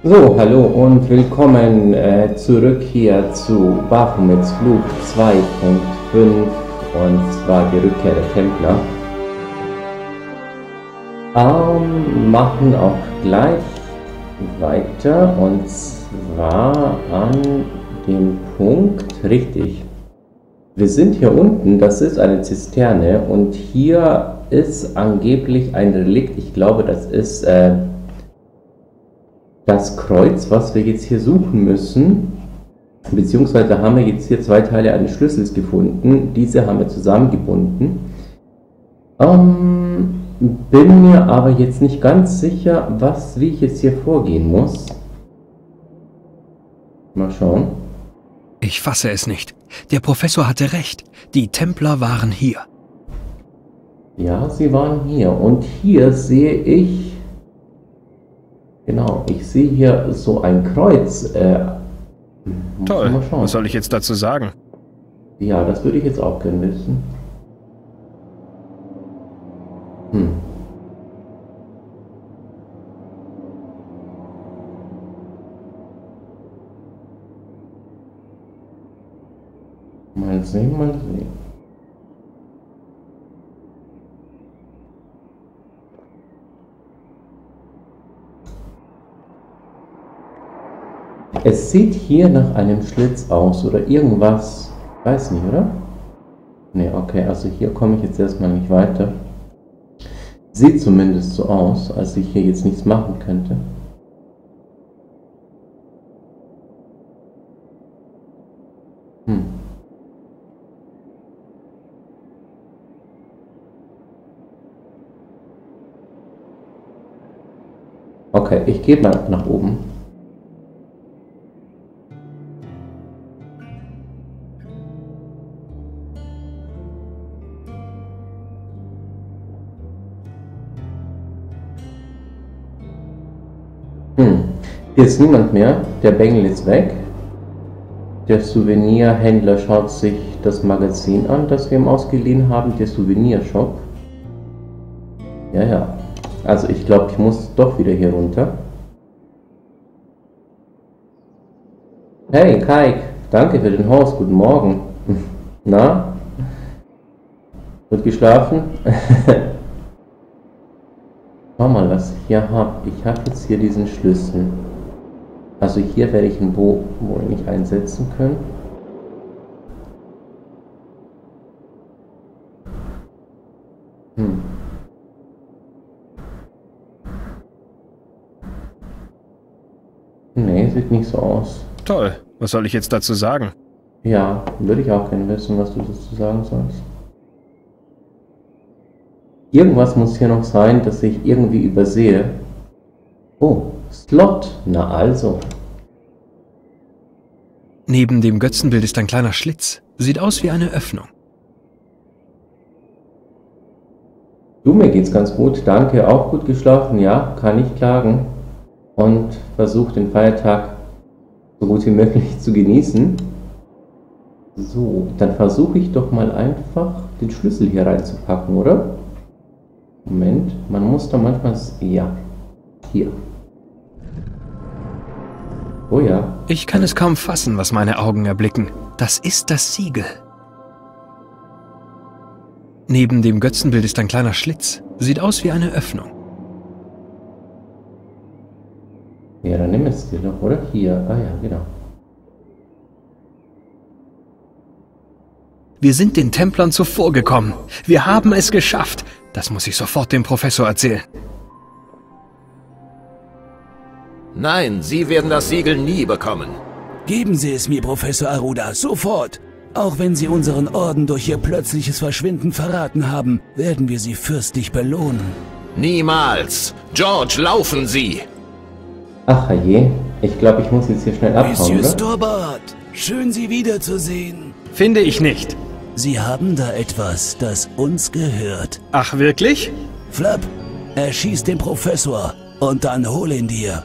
So, hallo und willkommen zurück hier zu Baphomets Fluch 2.5 und zwar die Rückkehr der Templer. Machen auch gleich weiter und zwar an dem Punkt, richtig. Wir sind hier unten, das ist eine Zisterne und hier ist angeblich ein Relikt, ich glaube das ist das Kreuz, was wir jetzt hier suchen müssen, beziehungsweise haben wir jetzt hier zwei Teile eines Schlüssels gefunden. Diese haben wir zusammengebunden. Bin mir aber jetzt nicht ganz sicher, wie ich jetzt hier vorgehen muss. Mal schauen. Ich fasse es nicht. Der Professor hatte recht. Die Templer waren hier. Ja, sie waren hier. Und hier sehe ich... Genau, ich sehe hier so ein Kreuz. Toll, was soll ich jetzt dazu sagen? Ja, das würde ich jetzt auch gerne wissen. Mal sehen, mal sehen. Es sieht hier nach einem Schlitz aus oder irgendwas. Weiß nicht, oder? Ne, okay, also hier komme ich jetzt erstmal nicht weiter. Sieht zumindest so aus, als ich hier jetzt nichts machen könnte. Okay, ich gehe mal nach oben. Hier ist niemand mehr. Der Bengel ist weg. Der Souvenirhändler schaut sich das Magazin an, das wir ihm ausgeliehen haben. Der Souvenirshop. Ja. Also ich glaube, ich muss doch wieder hier runter. Hey, Kaik. Danke für den Host. Guten Morgen. Na? Gut geschlafen? Schau mal, was ich hier habe. Ich habe jetzt hier diesen Schlüssel. Also hier werde ich ihn wohl nicht einsetzen können. Nee, sieht nicht so aus. Toll, was soll ich jetzt dazu sagen? Ja, würde ich auch gerne wissen, was du dazu sagen sollst. Irgendwas muss hier noch sein, das ich irgendwie übersehe. Oh, Slot. Na also. Neben dem Götzenbild ist ein kleiner Schlitz. Sieht aus wie eine Öffnung. Du, mir geht's ganz gut. Danke, auch gut geschlafen. Ja, kann nicht klagen. Und versuche den Feiertag so gut wie möglich zu genießen. So, dann versuche ich doch mal einfach den Schlüssel hier reinzupacken, oder? Moment, man muss da manchmal... Ja, hier. Oh ja. Ich kann es kaum fassen, was meine Augen erblicken. Das ist das Siegel. Neben dem Götzenbild ist ein kleiner Schlitz. Sieht aus wie eine Öffnung. Ja, dann nimm es dir doch, oder? Hier, ah ja, genau. Wir sind den Templern zuvorgekommen. Wir haben es geschafft. Das muss ich sofort dem Professor erzählen. Nein, Sie werden das Siegel nie bekommen. Geben Sie es mir, Professor Aruda, sofort! Auch wenn Sie unseren Orden durch Ihr plötzliches Verschwinden verraten haben, werden wir Sie fürstlich belohnen. Niemals! George, laufen Sie! Ach je, ich glaube, ich muss jetzt hier schnell abhauen, Monsieur oder? Storbart, schön Sie wiederzusehen. Finde ich nicht. Sie haben da etwas, das uns gehört. Ach, wirklich? Flapp, erschieß den Professor und dann hol ihn dir.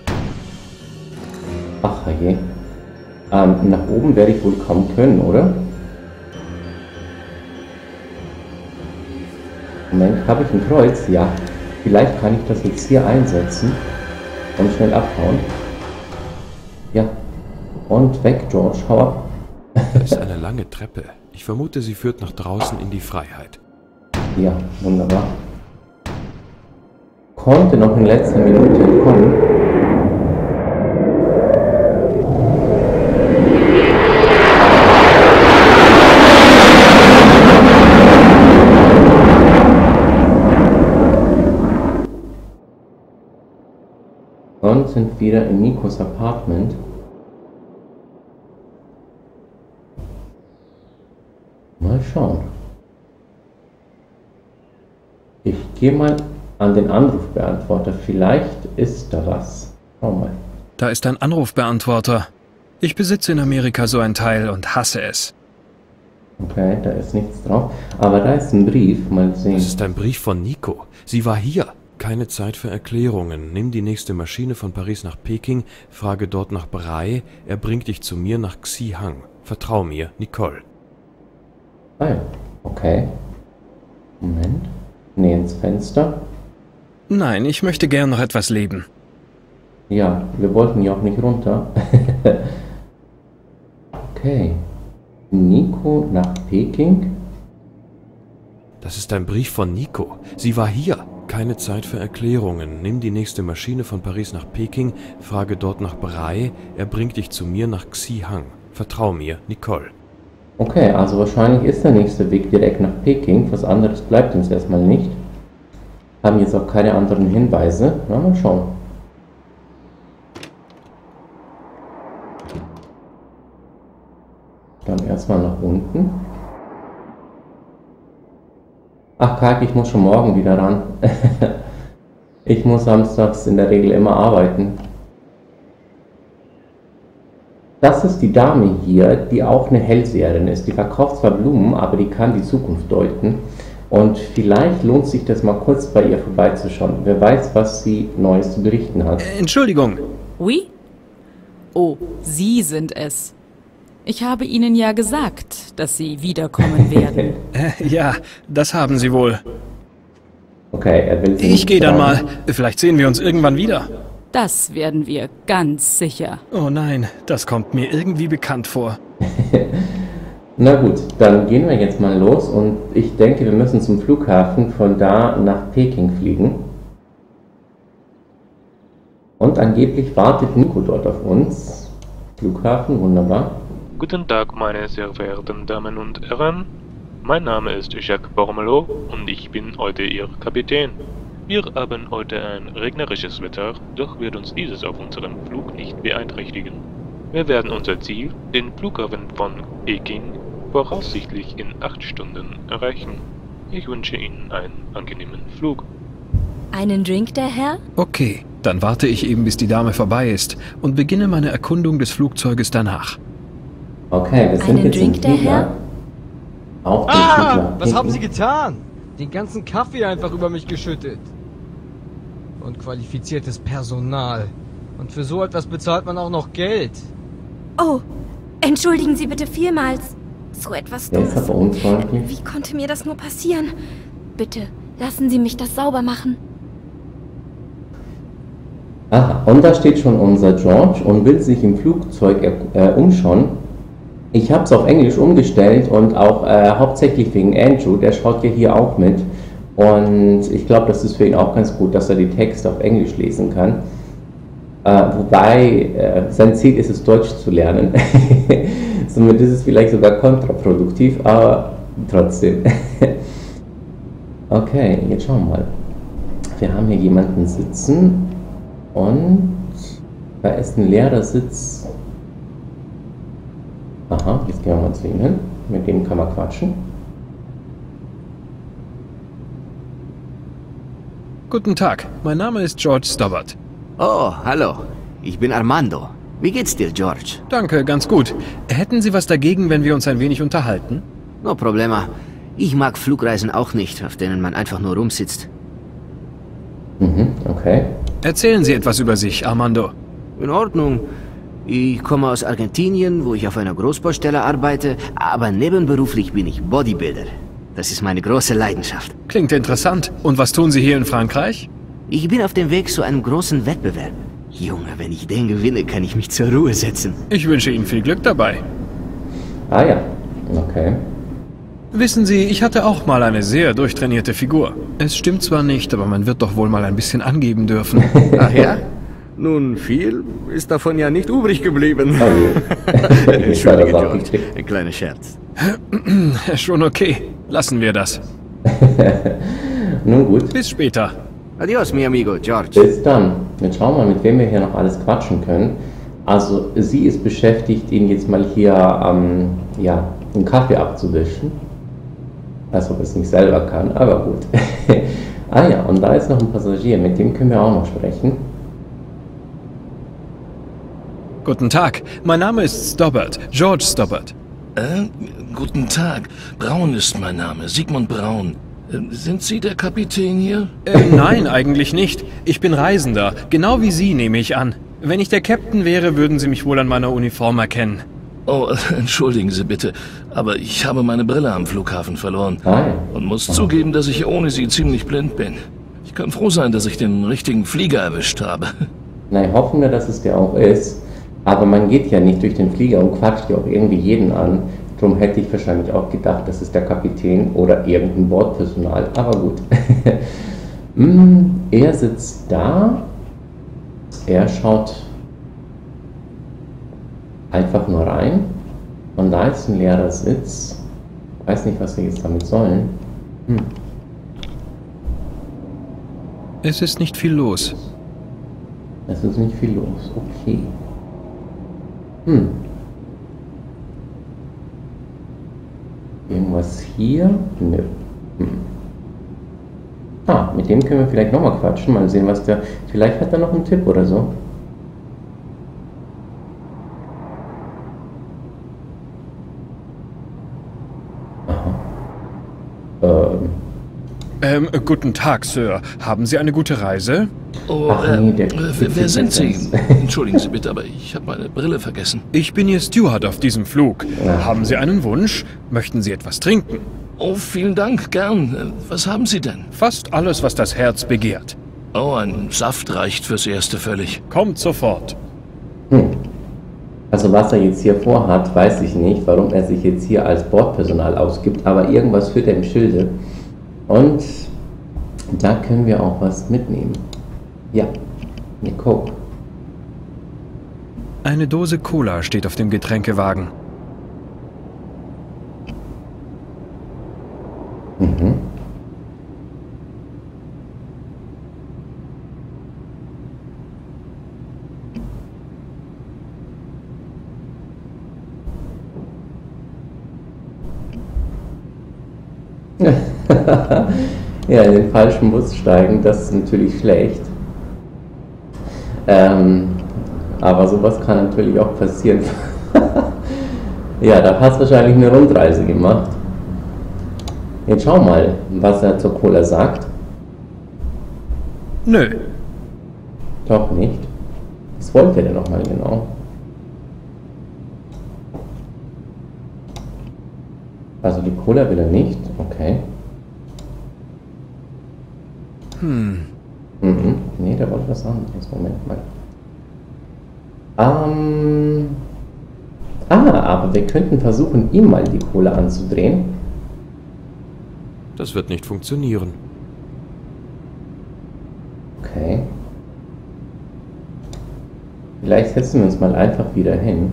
Ach je. Nach oben werde ich wohl kaum können, oder? Moment, habe ich ein Kreuz? Ja. Vielleicht kann ich das jetzt hier einsetzen und schnell abhauen. Ja. Und weg, George. Hau ab. Da ist eine lange Treppe. Ich vermute, sie führt nach draußen in die Freiheit. Ja, wunderbar. Konnte noch in letzter Minute entkommen. Und sind wieder in Nikos Apartment. Mal schauen. Ich gehe mal an den Anrufbeantworter. Vielleicht ist da was. Schau mal. Da ist ein Anrufbeantworter. Ich besitze in Amerika so ein Teil und hasse es. Okay, da ist nichts drauf. Aber da ist ein Brief. Mal sehen. Das ist ein Brief von Nico. Sie war hier. Keine Zeit für Erklärungen. Nimm die nächste Maschine von Paris nach Peking, frage dort nach Brei, er bringt dich zu mir nach Xihang. Vertrau mir, Nicole. Ah ja, okay. Moment. Nee, ins Fenster. Nein, ich möchte gern noch etwas leben. Ja, wir wollten ja auch nicht runter. Okay. Nico nach Peking. Das ist ein Brief von Nico. Sie war hier. Keine Zeit für Erklärungen. Nimm die nächste Maschine von Paris nach Peking, frage dort nach Brei, er bringt dich zu mir nach Xihang. Vertrau mir, Nicole. Okay, also wahrscheinlich ist der nächste Weg direkt nach Peking. Was anderes bleibt uns erstmal nicht. Haben jetzt auch keine anderen Hinweise. Na, mal schauen. Dann erstmal nach unten. Ach, Kaki, ich muss schon morgen wieder ran. Ich muss samstags in der Regel immer arbeiten. Das ist die Dame hier, die auch eine Hellseherin ist. Die verkauft zwar Blumen, aber die kann die Zukunft deuten. Und vielleicht lohnt sich das mal kurz bei ihr vorbeizuschauen. Wer weiß, was sie Neues zu berichten hat. Entschuldigung. Oui? Oh, Sie sind es. Ich habe Ihnen ja gesagt, dass Sie wiederkommen werden. Ja, das haben Sie wohl. Okay, er will sie Ich nicht gehe dann fragen. mal. Vielleicht sehen wir uns irgendwann wieder. Das werden wir ganz sicher. Oh nein, das kommt mir irgendwie bekannt vor. Na gut, dann gehen wir jetzt mal los und ich denke, wir müssen zum Flughafen, von da nach Peking fliegen. Und angeblich wartet Nico dort auf uns. Flughafen, wunderbar. Guten Tag, meine sehr verehrten Damen und Herren. Mein Name ist Jacques Bormelot und ich bin heute Ihr Kapitän. Wir haben heute ein regnerisches Wetter, doch wird uns dieses auf unserem Flug nicht beeinträchtigen. Wir werden unser Ziel, den Flughafen von Peking, voraussichtlich in 8 Stunden erreichen. Ich wünsche Ihnen einen angenehmen Flug. Einen Drink, der Herr? Okay, dann warte ich eben, bis die Dame vorbei ist und beginne meine Erkundung des Flugzeuges danach. Okay, wir sind Einen jetzt Drink, im der Flieger. Herr? Auf dem Flug nach Was haben Peking. Sie getan? Den ganzen Kaffee einfach über mich geschüttet. Und qualifiziertes Personal. Und für so etwas bezahlt man auch noch Geld. Oh, entschuldigen Sie bitte vielmals. So etwas Der ist Dummes. aber unfreundlich. Wie konnte mir das nur passieren? Bitte, lassen Sie mich das sauber machen. Aha, und da steht schon unser George und will sich im Flugzeug umschauen. Ich habe es auf Englisch umgestellt und auch hauptsächlich wegen Andrew, der schaut ja hier auch mit. Und ich glaube, das ist für ihn auch ganz gut, dass er die Texte auf Englisch lesen kann. Wobei sein Ziel ist es, Deutsch zu lernen. Somit ist es vielleicht sogar kontraproduktiv, aber trotzdem. Okay, jetzt schauen wir mal. Wir haben hier jemanden sitzen und da ist ein leerer Sitz. Aha, jetzt gehen wir mal zu ihm hin. Mit dem kann man quatschen. Guten Tag, mein Name ist George Stobbart. Oh, hallo. Ich bin Armando. Wie geht's dir, George? Danke, ganz gut. Hätten Sie was dagegen, wenn wir uns ein wenig unterhalten? No problema. Ich mag Flugreisen auch nicht, auf denen man einfach nur rumsitzt. Mhm, okay. Erzählen Sie etwas über sich, Armando. In Ordnung. Ich komme aus Argentinien, wo ich auf einer Großbaustelle arbeite, aber nebenberuflich bin ich Bodybuilder. Das ist meine große Leidenschaft. Klingt interessant. Und was tun Sie hier in Frankreich? Ich bin auf dem Weg zu einem großen Wettbewerb. Junge, wenn ich den gewinne, kann ich mich zur Ruhe setzen. Ich wünsche Ihnen viel Glück dabei. Ah ja, okay. Wissen Sie, ich hatte auch mal eine sehr durchtrainierte Figur. Es stimmt zwar nicht, aber man wird doch wohl mal ein bisschen angeben dürfen. Ach ja? Nun, viel ist davon ja nicht übrig geblieben. Oh Entschuldige, George. Ein kleiner Scherz. Schon okay. Lassen wir das. Nun gut. Bis später. Adios, mi amigo, George. Bis dann. Jetzt schauen wir mal, mit wem wir hier noch alles quatschen können. Also, sie ist beschäftigt, ihn jetzt mal hier, ja, einen Kaffee abzuwischen. Als ob es nicht selber kann, aber gut. Ah ja, und da ist noch ein Passagier, mit dem können wir auch noch sprechen. Guten Tag, mein Name ist Stobbart, George Stobbart. Guten Tag. Braun ist mein Name, Sigmund Braun. Sind Sie der Kapitän hier? Nein, eigentlich nicht. Ich bin Reisender, genau wie Sie, nehme ich an. Wenn ich der Captain wäre, würden Sie mich wohl an meiner Uniform erkennen. Oh, entschuldigen Sie bitte, aber ich habe meine Brille am Flughafen verloren und muss zugeben, dass ich ohne sie ziemlich blind bin. Ich kann froh sein, dass ich den richtigen Flieger erwischt habe. Nein, hoffen wir, dass es der auch ist. Aber man geht ja nicht durch den Flieger und quatscht ja auch irgendwie jeden an. Darum hätte ich wahrscheinlich auch gedacht, das ist der Kapitän oder irgendein Bordpersonal. Aber gut. Er sitzt da. Er schaut einfach nur rein. Und da ist ein leerer Sitz. Ich weiß nicht, was wir jetzt damit sollen. Es ist nicht viel los. Es ist nicht viel los. Okay. Irgendwas hier? Nö. Ah, mit dem können wir vielleicht nochmal quatschen. Mal sehen, was der... Vielleicht hat er noch einen Tipp oder so. Guten Tag, Sir. Haben Sie eine gute Reise? Oh, wer sind Sie? Entschuldigen Sie bitte, aber ich habe meine Brille vergessen. Ich bin Ihr Steward auf diesem Flug. Haben Sie einen Wunsch? Möchten Sie etwas trinken? Oh, vielen Dank, gern. Was haben Sie denn? Fast alles, was das Herz begehrt. Oh, ein Saft reicht fürs Erste völlig. Kommt sofort. Also was er jetzt hier vorhat, weiß ich nicht, warum er sich jetzt hier als Bordpersonal ausgibt, aber irgendwas führt er im Schilde. Und da können wir auch was mitnehmen. Ja, eine Coke. Eine Dose Cola steht auf dem Getränkewagen. Ja, in den falschen Bus steigen, das ist natürlich schlecht. Aber sowas kann natürlich auch passieren. Ja, da hast du wahrscheinlich eine Rundreise gemacht. Jetzt schau mal, was er zur Cola sagt. Nö. Doch nicht. Was wollte er denn nochmal genau? Also die Cola will er nicht, okay. Nee, der wollte was anderes. Moment mal. Aber wir könnten versuchen, ihm mal die Cola anzudrehen. Das wird nicht funktionieren. Okay. Vielleicht setzen wir uns mal einfach wieder hin.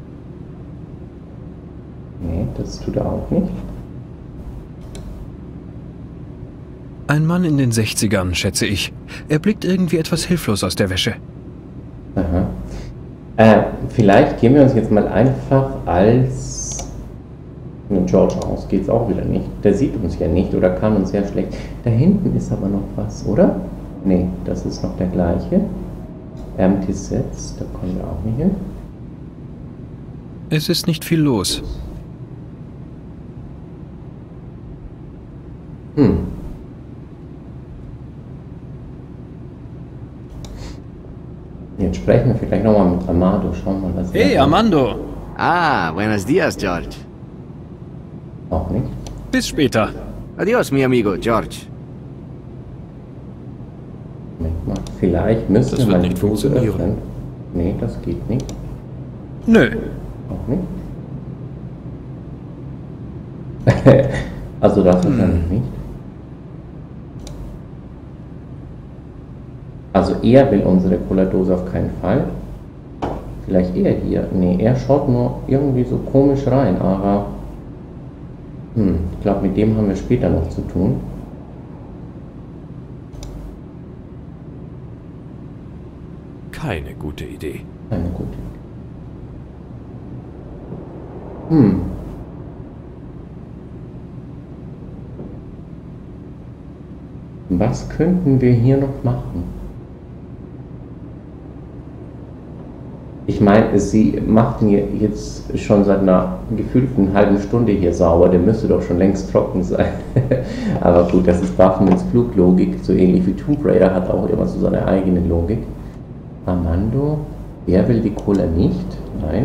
Nee, das tut er auch nicht. Ein Mann in den 60ern, schätze ich. Er blickt irgendwie etwas hilflos aus der Wäsche. Vielleicht gehen wir uns jetzt mal einfach als George aus. Geht's auch wieder nicht. Der sieht uns ja nicht oder kann uns sehr schlecht. Da hinten ist aber noch was, oder? Nee, das ist noch der gleiche. Empty Sets, da kommen wir auch nicht hin. Es ist nicht viel los. Jetzt sprechen wir vielleicht nochmal mit Amado. Schauen wir mal, was Hey, Armando! Ah, buenos dias, George. Auch nicht. Bis später. Adios, mi amigo, George. Moment mal. Vielleicht müssen wir mal die Dose öffnen. Nee, das geht nicht. Nö. Auch nicht. Also das wahrscheinlich nicht. Also er will unsere Cola-Dose auf keinen Fall. Vielleicht er hier. Nee, er schaut nur irgendwie so komisch rein, aber ich glaube, mit dem haben wir später noch zu tun. Keine gute Idee. Keine gute Idee. Was könnten wir hier noch machen? Ich meine, sie macht mir jetzt schon seit einer gefühlten halben Stunde hier sauber. Der müsste doch schon längst trocken sein. Aber gut, das ist Baphomets Fluglogik. So ähnlich wie Tomb Raider hat auch immer so seine eigene Logik. Armando, er will die Cola nicht. Nein.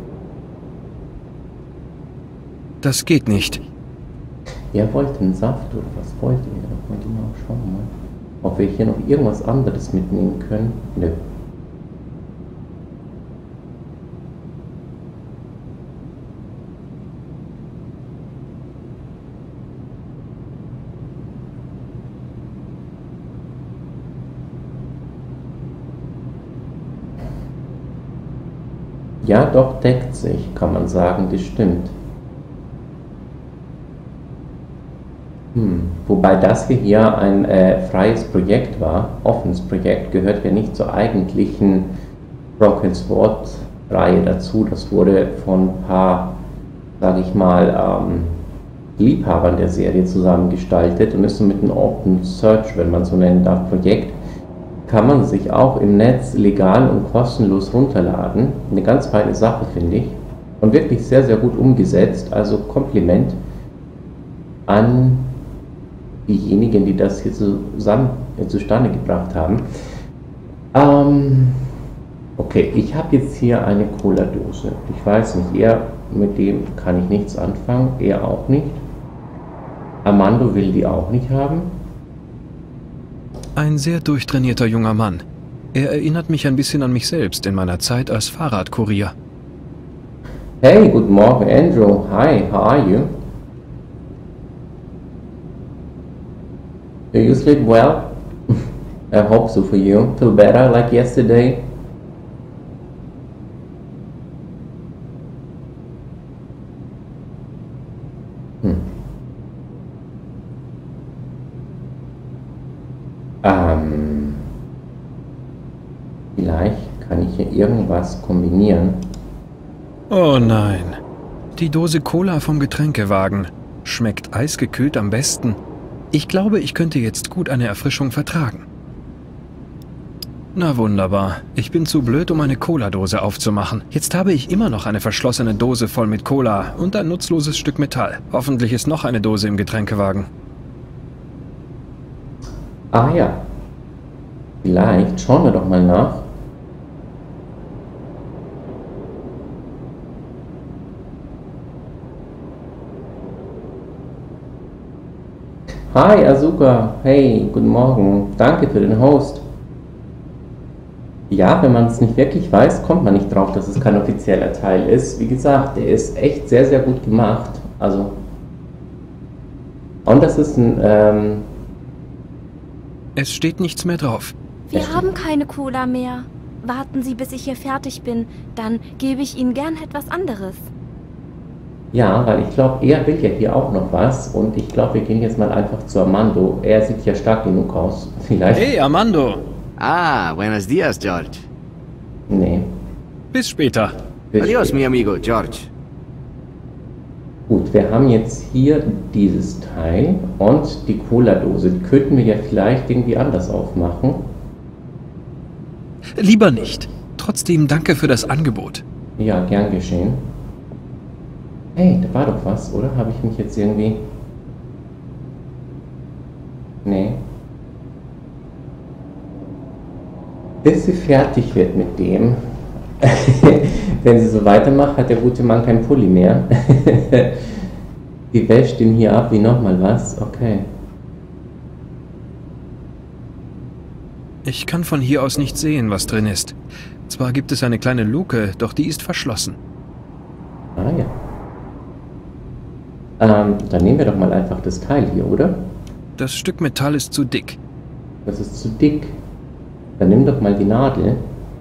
Das geht nicht. Er wollte einen Saft oder was wollte er? Mal genau schauen mal. Ob wir hier noch irgendwas anderes mitnehmen können. Nö. Ja, doch, deckt sich, kann man sagen, das stimmt. Wobei das hier ein freies Projekt war, offenes Projekt, gehört ja nicht zur eigentlichen Broken Sword-Reihe dazu. Das wurde von ein paar, sage ich mal, Liebhabern der Serie zusammengestaltet und ist so mit einem Open Search, wenn man so nennen darf, Projekt. Kann man sich auch im Netz legal und kostenlos runterladen. Eine ganz feine Sache, finde ich. Und wirklich sehr, sehr gut umgesetzt. Also Kompliment an diejenigen, die das hier zustande gebracht haben. Okay, ich habe jetzt hier eine Cola-Dose. Ich weiß nicht, mit dem kann ich nichts anfangen. Er auch nicht. Armando will die auch nicht haben. Ein sehr durchtrainierter junger Mann. Er erinnert mich ein bisschen an mich selbst in meiner Zeit als Fahrradkurier. Hey, guten Morgen, Andrew. Hi, how are you? Do you sleep well? I hope so for you. Feel better like yesterday? Vielleicht kann ich hier irgendwas kombinieren. Oh nein. Die Dose Cola vom Getränkewagen. Schmeckt eisgekühlt am besten. Ich glaube, ich könnte jetzt gut eine Erfrischung vertragen. Na wunderbar. Ich bin zu blöd, um eine Cola-Dose aufzumachen. Jetzt habe ich immer noch eine verschlossene Dose voll mit Cola und ein nutzloses Stück Metall. Hoffentlich ist noch eine Dose im Getränkewagen. Ah ja. Vielleicht schauen wir doch mal nach. Hi Asuka, hey, guten Morgen, danke für den Host. Ja, wenn man es nicht wirklich weiß, kommt man nicht drauf, dass es kein offizieller Teil ist. Wie gesagt, der ist echt sehr, sehr gut gemacht. Also, und das ist ein, Es steht nichts mehr drauf. Wir haben keine Cola mehr. Warten Sie, bis ich hier fertig bin, dann gebe ich Ihnen gern etwas anderes. Ja, weil ich glaube, er will ja hier auch noch was und ich glaube, wir gehen jetzt mal einfach zu Armando. Er sieht ja stark genug aus. Vielleicht. Hey, Armando! Ah, buenos dias, George. Nee. Bis später. Adios, mi amigo, George. Gut, wir haben jetzt hier dieses Teil und die Cola-Dose. Die könnten wir ja vielleicht irgendwie anders aufmachen. Lieber nicht. Trotzdem danke für das Angebot. Ja, gern geschehen. Hey, da war doch was, oder? Habe ich mich jetzt irgendwie... Nee. Bis sie fertig wird mit dem. Wenn sie so weitermacht, hat der gute Mann kein Pulli mehr. Die wäscht ihn hier ab wie nochmal was. Okay. Ich kann von hier aus nicht sehen, was drin ist. Zwar gibt es eine kleine Luke, doch die ist verschlossen. Ah ja. Dann nehmen wir doch mal einfach das Teil hier, oder? Das Stück Metall ist zu dick. Das ist zu dick. Dann nimm doch mal die Nadel.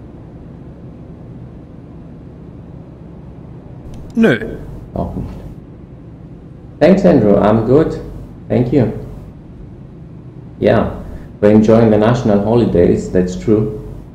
Nö. Auch nicht. Thanks, Andrew. I'm good. Thank you. Yeah, we're enjoying the national holidays. That's true.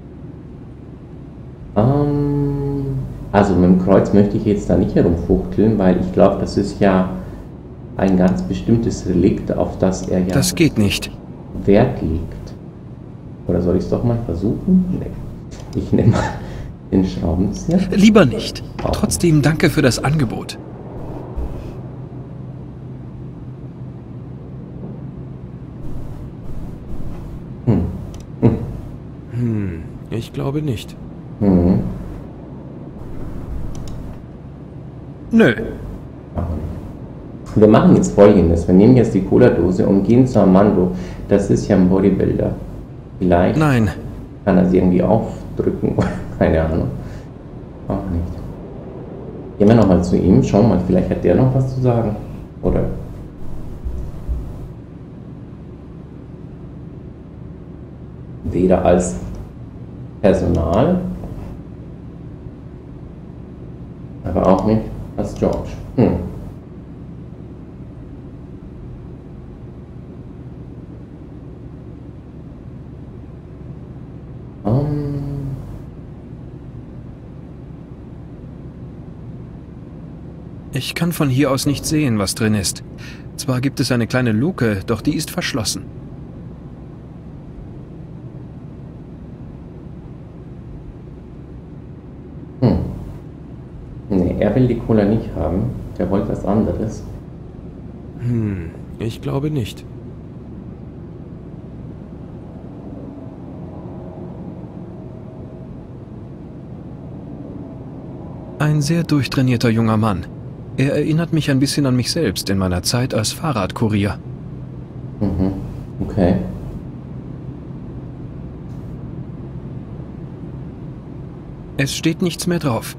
Also mit dem Kreuz möchte ich jetzt da nicht herumfuchteln, weil ich glaube, das ist ja ein ganz bestimmtes Relikt, auf das er ja... Das geht nicht. Wert legt. Oder soll ich es doch mal versuchen? Nee. Ich nehme mal den Schraubenzieher. Lieber nicht. Trotzdem danke für das Angebot. Ich glaube nicht. Nö. Wir machen jetzt Folgendes. Wir nehmen jetzt die Cola-Dose und gehen zu Armando. Das ist ja ein Bodybuilder. Vielleicht Nein. Kann er sie irgendwie aufdrücken. Keine Ahnung. Auch nicht. Gehen wir nochmal zu ihm. Schauen mal, vielleicht hat der noch was zu sagen. Oder? Weder als Personal, aber auch nicht als George. Ich kann von hier aus nicht sehen, was drin ist. Zwar gibt es eine kleine Luke, doch die ist verschlossen. Nee, er will die Cola nicht haben. Der wollte was anderes. Ich glaube nicht. Ein sehr durchtrainierter junger Mann. Er erinnert mich ein bisschen an mich selbst in meiner Zeit als Fahrradkurier. Okay. Es steht nichts mehr drauf.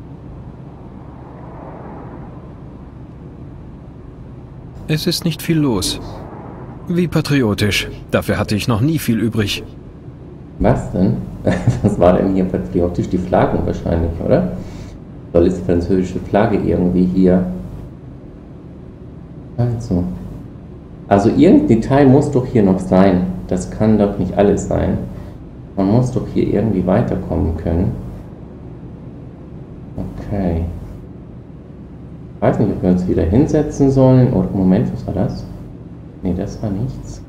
Es ist nicht viel los. Wie patriotisch. Dafür hatte ich noch nie viel übrig. Was denn? Was war denn hier patriotisch? Die Flaggen wahrscheinlich, oder? Soll jetzt die französische Flagge irgendwie hier... Also irgendein Detail muss doch hier noch sein. Das kann doch nicht alles sein. Man muss doch hier irgendwie weiterkommen können. Okay. Ich weiß nicht, ob wir uns wieder hinsetzen sollen. Oder Moment, was war das? Nee, das war nichts.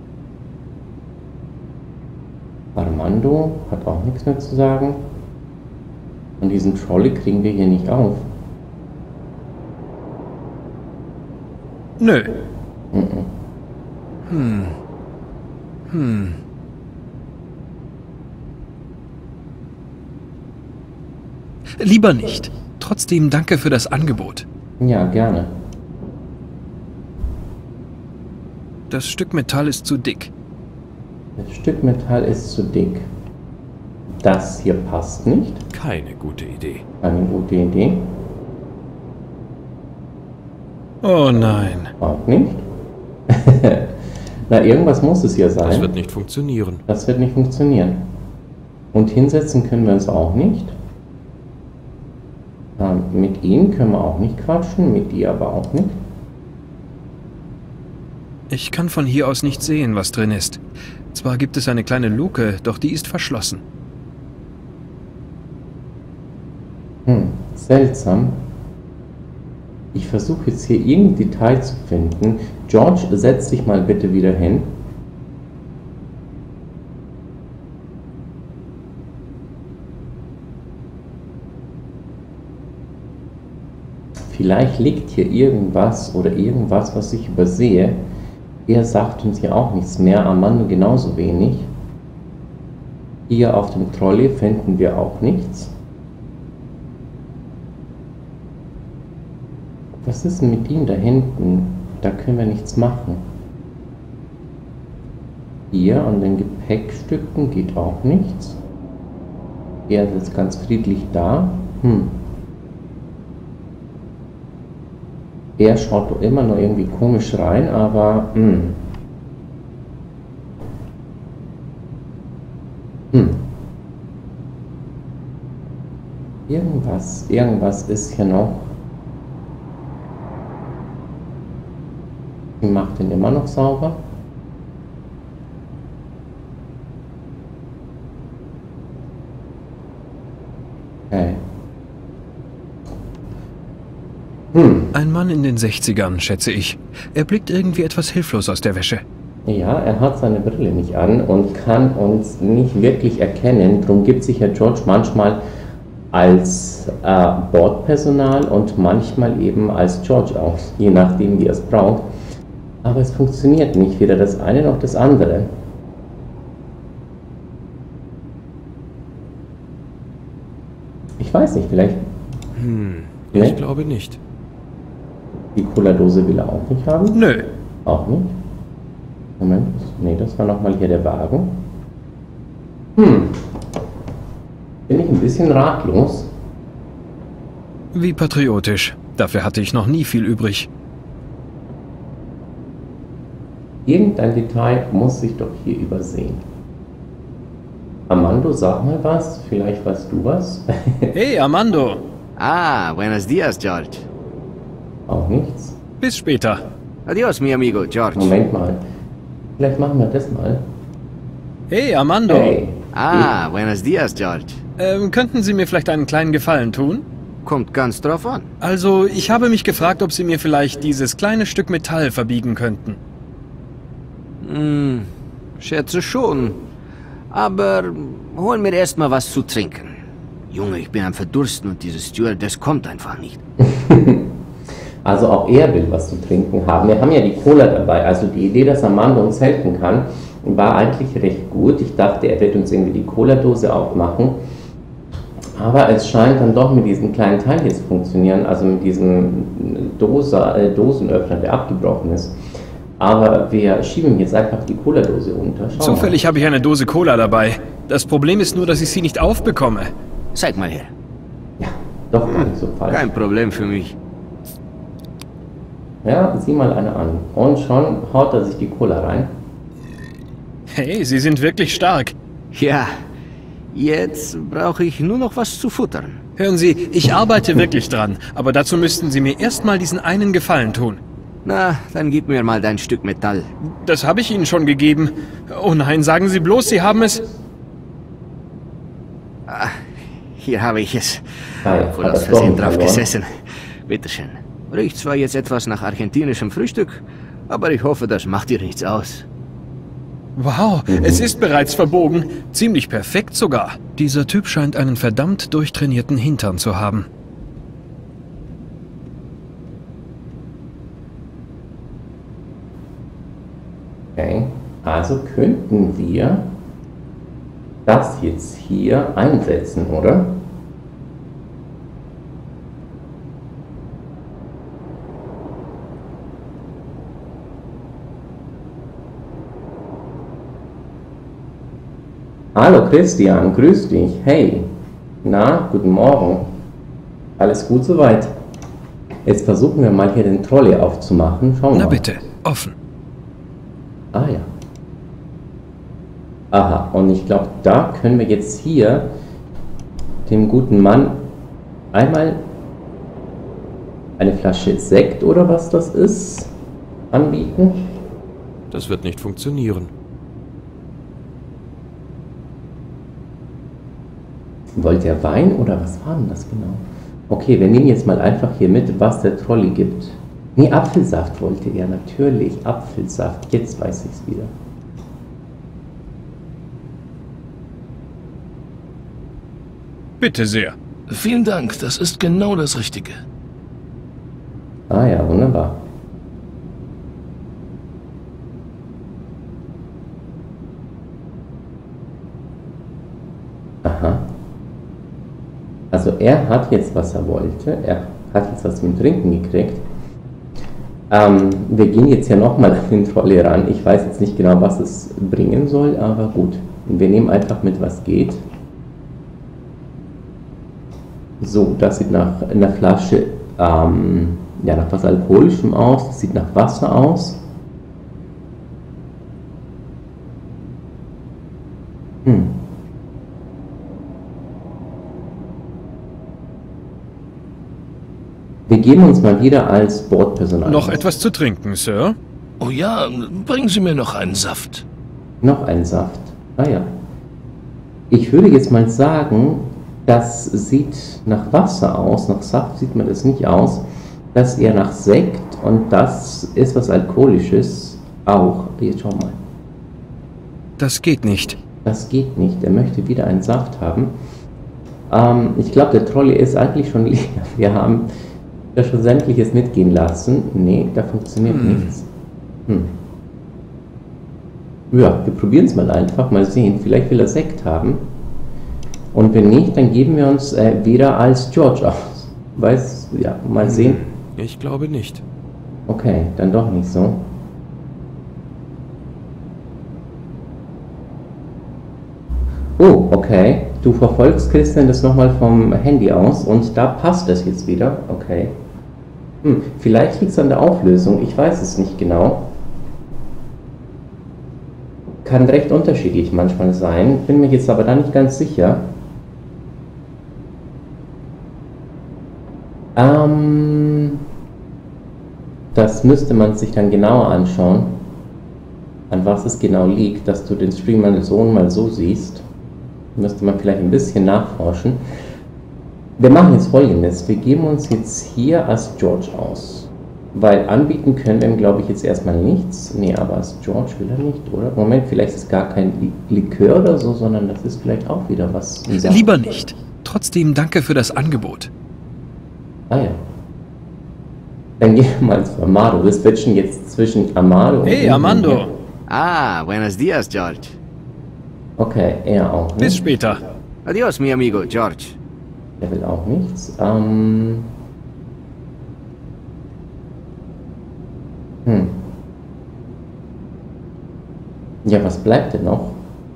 Armando hat auch nichts mehr zu sagen. Und diesen Trolley kriegen wir hier nicht auf. Nö. Lieber nicht. Trotzdem danke für das Angebot. Ja, gerne. Das Stück Metall ist zu dick. Das Stück Metall ist zu dick. Das hier passt nicht. Keine gute Idee. Eine gute Idee. Oh nein. Auch nicht. Na, irgendwas muss es ja sein. Das wird nicht funktionieren. Das wird nicht funktionieren. Und hinsetzen können wir uns auch nicht. Mit ihm können wir auch nicht quatschen, mit ihr aber auch nicht. Ich kann von hier aus nicht sehen, was drin ist. Zwar gibt es eine kleine Luke, doch die ist verschlossen. Seltsam. Ich versuche jetzt hier irgendein Detail zu finden. George, setz dich mal bitte wieder hin. Vielleicht liegt hier irgendwas oder irgendwas, was ich übersehe. Er sagt uns hier auch nichts mehr, Armando genauso wenig. Hier auf dem Trolley finden wir auch nichts. Was ist denn mit ihm da hinten? Da können wir nichts machen. Hier an den Gepäckstücken geht auch nichts. Er sitzt ganz friedlich da. Er schaut doch immer noch irgendwie komisch rein, aber Irgendwas ist hier noch. Ich mache den immer noch sauber. Okay. Ein Mann in den 60ern, schätze ich. Er blickt irgendwie etwas hilflos aus der Wäsche. Ja, er hat seine Brille nicht an und kann uns nicht wirklich erkennen. Darum gibt sich Herr George manchmal als Bordpersonal und manchmal eben als George aus, je nachdem wie er es braucht. Aber es funktioniert nicht, weder das eine noch das andere. Ich weiß nicht, vielleicht... Ich glaube nicht. Die Cola-Dose will er auch nicht haben? Nö. Auch nicht? Moment, nee, das war nochmal hier der Wagen. Bin ich ein bisschen ratlos. Wie patriotisch. Dafür hatte ich noch nie viel übrig. Irgendein Detail muss ich doch hier übersehen. Armando, sag mal was. Vielleicht weißt du was. Hey, Armando. Ah, buenos dias, George. Auch nichts. Bis später. Adios, mi amigo, George. Moment mal. Vielleicht machen wir das mal. Hey, Armando. Hey. Ah, buenos dias, George. Könnten Sie mir vielleicht einen kleinen Gefallen tun? Kommt ganz drauf an. Also, ich habe mich gefragt, ob Sie mir vielleicht dieses kleine Stück Metall verbiegen könnten. Schätze schon. Aber hol mir erst mal was zu trinken. Junge, ich bin am Verdursten und dieses Stewardess kommt einfach nicht. Also auch er will was zu trinken haben. Wir haben ja die Cola dabei. Also die Idee, dass Armando uns helfen kann, war eigentlich recht gut. Ich dachte, er wird uns irgendwie die Cola-Dose aufmachen. Aber es scheint dann doch mit diesem kleinen Teil hier zu funktionieren. Also mit diesem Dosenöffner, der abgebrochen ist. Aber wir schieben jetzt einfach die Cola-Dose unter. Zufällig habe ich eine Dose Cola dabei. Das Problem ist nur, dass ich sie nicht aufbekomme. Zeig mal her. Ja, doch gar nicht so falsch. Kein Problem für mich. Ja, sieh mal eine an. Und schon haut er sich die Cola rein. Hey, Sie sind wirklich stark. Ja, jetzt brauche ich nur noch was zu futtern. Hören Sie, ich arbeite wirklich dran. Aber dazu müssten Sie mir erstmal diesen einen Gefallen tun. Na, dann gib mir mal dein Stück Metall. Das habe ich Ihnen schon gegeben. Oh nein, sagen Sie bloß, Sie haben es... Ah, hier habe ich es. Voll aus Versehen drauf gesessen. Bitteschön. Riecht zwar jetzt etwas nach argentinischem Frühstück, aber ich hoffe, das macht dir nichts aus. Wow, es ist bereits verbogen. Ziemlich perfekt sogar. Dieser Typ scheint einen verdammt durchtrainierten Hintern zu haben. Okay, also könnten wir das jetzt hier einsetzen, oder? Hallo Christian, grüß dich. Hey, na, guten Morgen. Alles gut soweit? Jetzt versuchen wir mal hier den Trolley aufzumachen. Schauen wir mal. Na bitte, offen. Ah ja. Aha, und ich glaube, da können wir jetzt hier dem guten Mann einmal eine Flasche Sekt oder was das ist, anbieten. Das wird nicht funktionieren. Wollt ihr Wein oder was war denn das genau? Okay, wir nehmen jetzt mal einfach hier mit, was der Trolley gibt. Nee, Apfelsaft wollte er, natürlich. Apfelsaft, jetzt weiß ich es wieder. Bitte sehr. Vielen Dank, das ist genau das Richtige. Ah ja, wunderbar. Aha. Also er hat jetzt, was er wollte. Er hat jetzt was zum Trinken gekriegt. Wir gehen jetzt ja nochmal an den Trolley ran. Ich weiß jetzt nicht genau, was es bringen soll, aber gut. Wir nehmen einfach mit, was geht. So, das sieht nach einer Flasche, ja, nach was Alkoholischem aus. Das sieht nach Wasser aus. Wir geben uns mal wieder als Bordpersonal. Noch etwas zu trinken, Sir? Oh ja, bringen Sie mir noch einen Saft. Noch einen Saft. Ah ja. Ich würde jetzt mal sagen, das sieht nach Wasser aus. Nach Saft sieht man das nicht aus. Das eher nach Sekt und das ist was Alkoholisches auch. Jetzt schau mal. Das geht nicht. Das geht nicht. Er möchte wieder einen Saft haben. Ich glaube, der Trolley ist eigentlich schon leer. Wir haben da schon sämtliches mitgehen lassen. Nee, da funktioniert nichts. Ja, wir probieren es mal einfach. Mal sehen. Vielleicht will er Sekt haben. Und wenn nicht, dann geben wir uns wieder als George aus. Weiß, ja, mal sehen. Ich glaube nicht. Okay, dann doch nicht so. Oh, okay. Du verfolgst Christian das nochmal vom Handy aus und da passt es jetzt wieder. Okay. Vielleicht liegt es an der Auflösung. Ich weiß es nicht genau. Kann recht unterschiedlich manchmal sein. Bin mir jetzt aber da nicht ganz sicher. Das müsste man sich dann genauer anschauen, an was es genau liegt, dass du den Stream mal so siehst. Müsste man vielleicht ein bisschen nachforschen. Wir machen jetzt Folgendes. Wir geben uns jetzt hier als George aus. Weil anbieten können wir ihm, glaube ich, jetzt erstmal nichts. Nee, aber als George will er nicht, oder? Moment, vielleicht ist es gar kein Likör oder so, sondern das ist vielleicht auch wieder was. Lieber nicht. Trotzdem danke für das Angebot. Ah ja. Dann gehen wir mal zu Amado. Wir switchen jetzt zwischen Amado und... Hey, Armando! Ah, buenos dias, George. Okay, er auch nicht. Bis später. Adios, mi amigo, George. Er will auch nichts. Ja, was bleibt denn noch?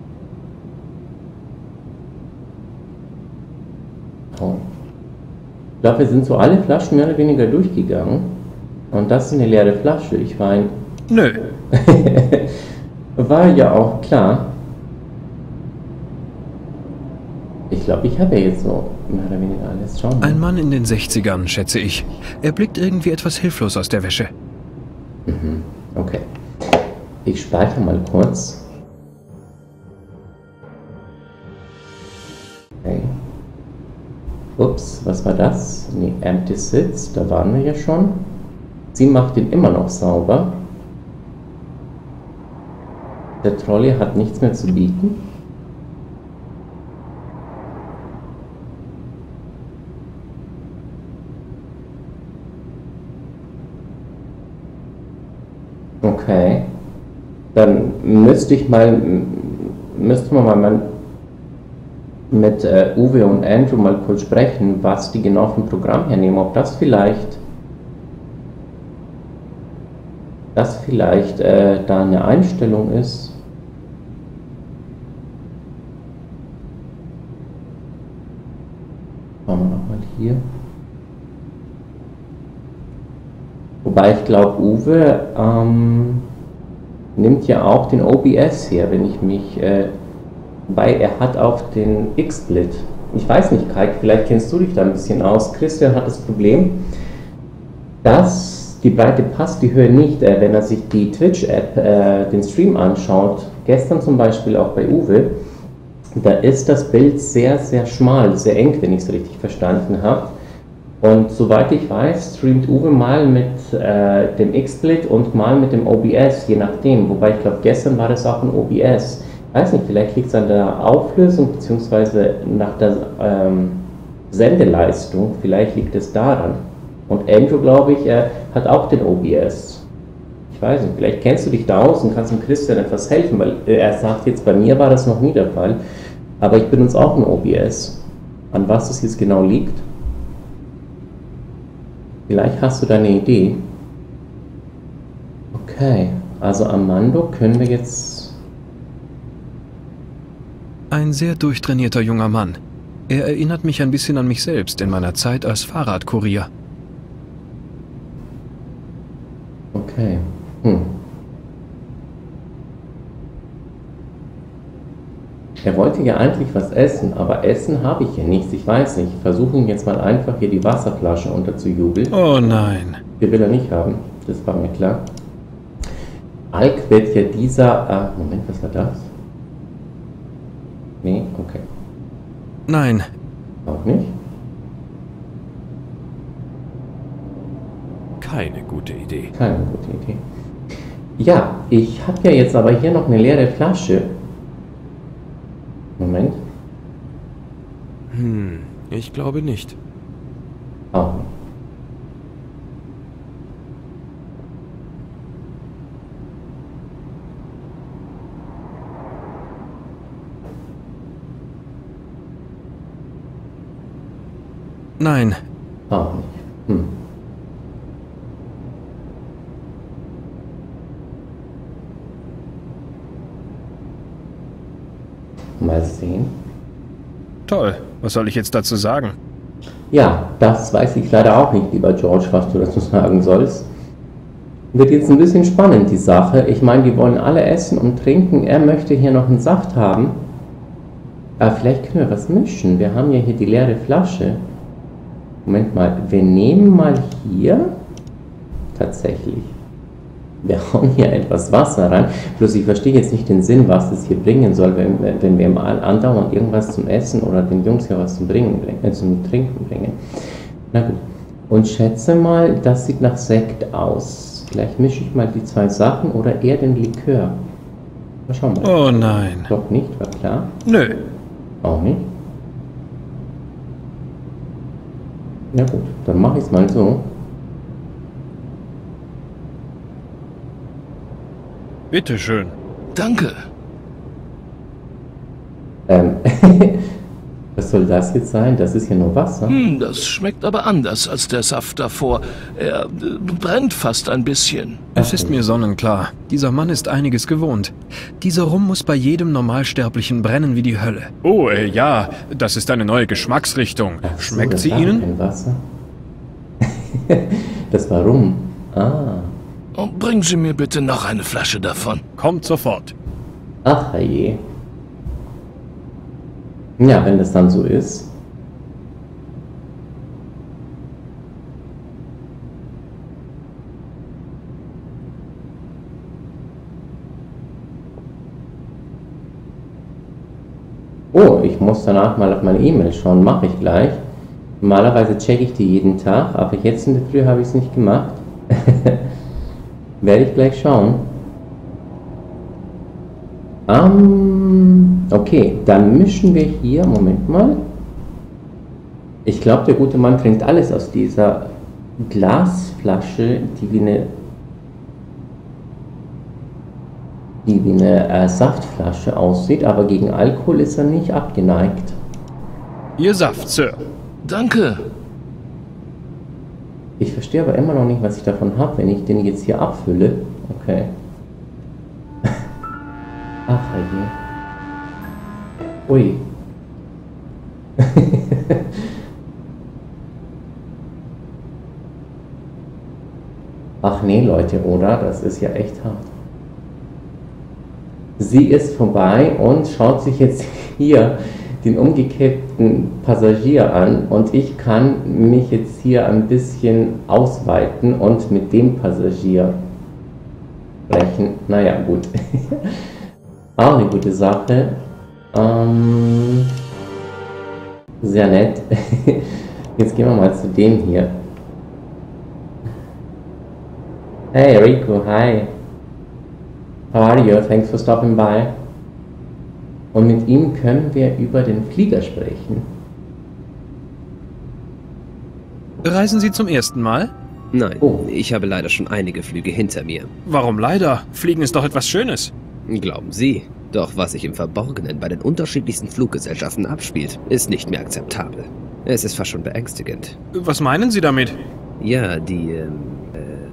Oh. Ich glaube, wir sind so alle Flaschen mehr oder weniger durchgegangen. Und das ist eine leere Flasche. Ich meine... Nö. War ja auch klar. Ich glaube, ich habe ja jetzt so mehr oder weniger alles. Schauen wir. Ein Mann in den 60ern, schätze ich. Er blickt irgendwie etwas hilflos aus der Wäsche. Okay. Ich speichere mal kurz. Okay. Ups, was war das? Nee, Empty Sits, da waren wir ja schon. Sie macht ihn immer noch sauber. Der Trolley hat nichts mehr zu bieten. Okay. Dann müsste man mal mit Uwe und Andrew mal kurz sprechen, was die genau vom Programm hernehmen, ob das vielleicht da eine Einstellung ist. Schauen wir nochmal hier. Wobei ich glaube, Uwe nimmt ja auch den OBS her, wenn ich mich... Wobei er hat auch den XSplit. Ich weiß nicht, Kai, vielleicht kennst du dich da ein bisschen aus. Christian hat das Problem, dass die Breite passt, die Höhe nicht, wenn er sich die Twitch-App, den Stream anschaut. Gestern zum Beispiel auch bei Uwe, da ist das Bild sehr, sehr schmal, sehr eng, wenn ich es richtig verstanden habe. Und soweit ich weiß, streamt Uwe mal mit dem XSplit und mal mit dem OBS, je nachdem. Wobei ich glaube, gestern war das auch ein OBS. Ich weiß nicht, vielleicht liegt es an der Auflösung bzw. nach der Sendeleistung. Vielleicht liegt es daran. Und Andrew, glaube ich, hat auch den OBS. Ich weiß nicht, vielleicht kennst du dich da aus und kannst dem Christian etwas helfen, weil er sagt jetzt, bei mir war das noch nie der Fall. Aber ich benutze auch ein OBS. An was es jetzt genau liegt? Vielleicht hast du da eine Idee. Okay, also Armando können wir jetzt... Ein sehr durchtrainierter junger Mann. Er erinnert mich ein bisschen an mich selbst in meiner Zeit als Fahrradkurier. Okay. Er wollte ja eigentlich was essen, aber Essen habe ich hier nichts. Ich weiß nicht. Ich versuche ihm jetzt mal einfach hier die Wasserflasche unterzujubeln. Oh nein. Die will er nicht haben. Das war mir klar. Alk wird ja dieser... Moment, was war das? Nee, okay. Nein. Auch nicht? Keine gute Idee. Keine gute Idee. Ja, ich habe ja jetzt aber hier noch eine leere Flasche. Moment. Ich glaube nicht. Auch nicht. Nein. Auch nicht. Mal sehen. Toll. Was soll ich jetzt dazu sagen? Ja, das weiß ich leider auch nicht, lieber George, was du dazu sagen sollst. Wird jetzt ein bisschen spannend, die Sache. Ich meine, die wollen alle essen und trinken. Er möchte hier noch einen Saft haben. Aber vielleicht können wir was mischen. Wir haben ja hier die leere Flasche. Moment mal, wir nehmen mal hier tatsächlich. Wir hauen hier etwas Wasser rein. Bloß ich verstehe jetzt nicht den Sinn, was das hier bringen soll, wenn wir mal andauernd irgendwas zum Essen oder den Jungs hier was zum Trinken bringen. Na gut. Und schätze mal, das sieht nach Sekt aus. Vielleicht mische ich mal die zwei Sachen oder eher den Likör. Mal schauen mal. Oh nein. Doch nicht, war klar? Nö. Auch nicht? Na gut, dann mache ich es mal so. Bitteschön. Danke. Was soll das jetzt sein? Das ist ja nur Wasser. Das schmeckt aber anders als der Saft davor. Er brennt fast ein bisschen. Es ist mir sonnenklar. Dieser Mann ist einiges gewohnt. Dieser Rum muss bei jedem Normalsterblichen brennen wie die Hölle. Oh, ja, das ist eine neue Geschmacksrichtung. Ach so, Schmeckt sie Ihnen? Kein Wasser. Das war Rum. Und bringen Sie mir bitte noch eine Flasche davon. Kommt sofort. Ach je. Ja, wenn das dann so ist. Oh, ich muss danach mal auf meine E-Mail schauen. Mache ich gleich. Normalerweise checke ich die jeden Tag, aber jetzt in der Früh habe ich es nicht gemacht. Werde ich gleich schauen. Okay, dann mischen wir hier, Moment mal. Ich glaube, der gute Mann trinkt alles aus dieser Glasflasche, die wie eine Saftflasche aussieht, aber gegen Alkohol ist er nicht abgeneigt. Ihr Saft, Sir. Danke. Ich verstehe aber immer noch nicht, was ich davon habe, wenn ich den jetzt hier abfülle. Okay. Ach, je. Ui. Ach nee, Leute, oder? Das ist ja echt hart. Sie ist vorbei und schaut sich jetzt hier den umgekehrten Passagier an und ich kann mich jetzt hier ein bisschen ausweiten und mit dem Passagier sprechen. Naja, gut. Auch eine gute Sache. Sehr nett. Jetzt gehen wir mal zu dem hier. Hey Rico, hi. How are you? Thanks for stopping by. Und mit ihm können wir über den Flieger sprechen. Reisen Sie zum ersten Mal? Nein, ich habe leider schon einige Flüge hinter mir. Warum leider? Fliegen ist doch etwas Schönes. Glauben Sie. Doch was sich im Verborgenen bei den unterschiedlichsten Fluggesellschaften abspielt, ist nicht mehr akzeptabel. Es ist fast schon beängstigend. Was meinen Sie damit? Ja,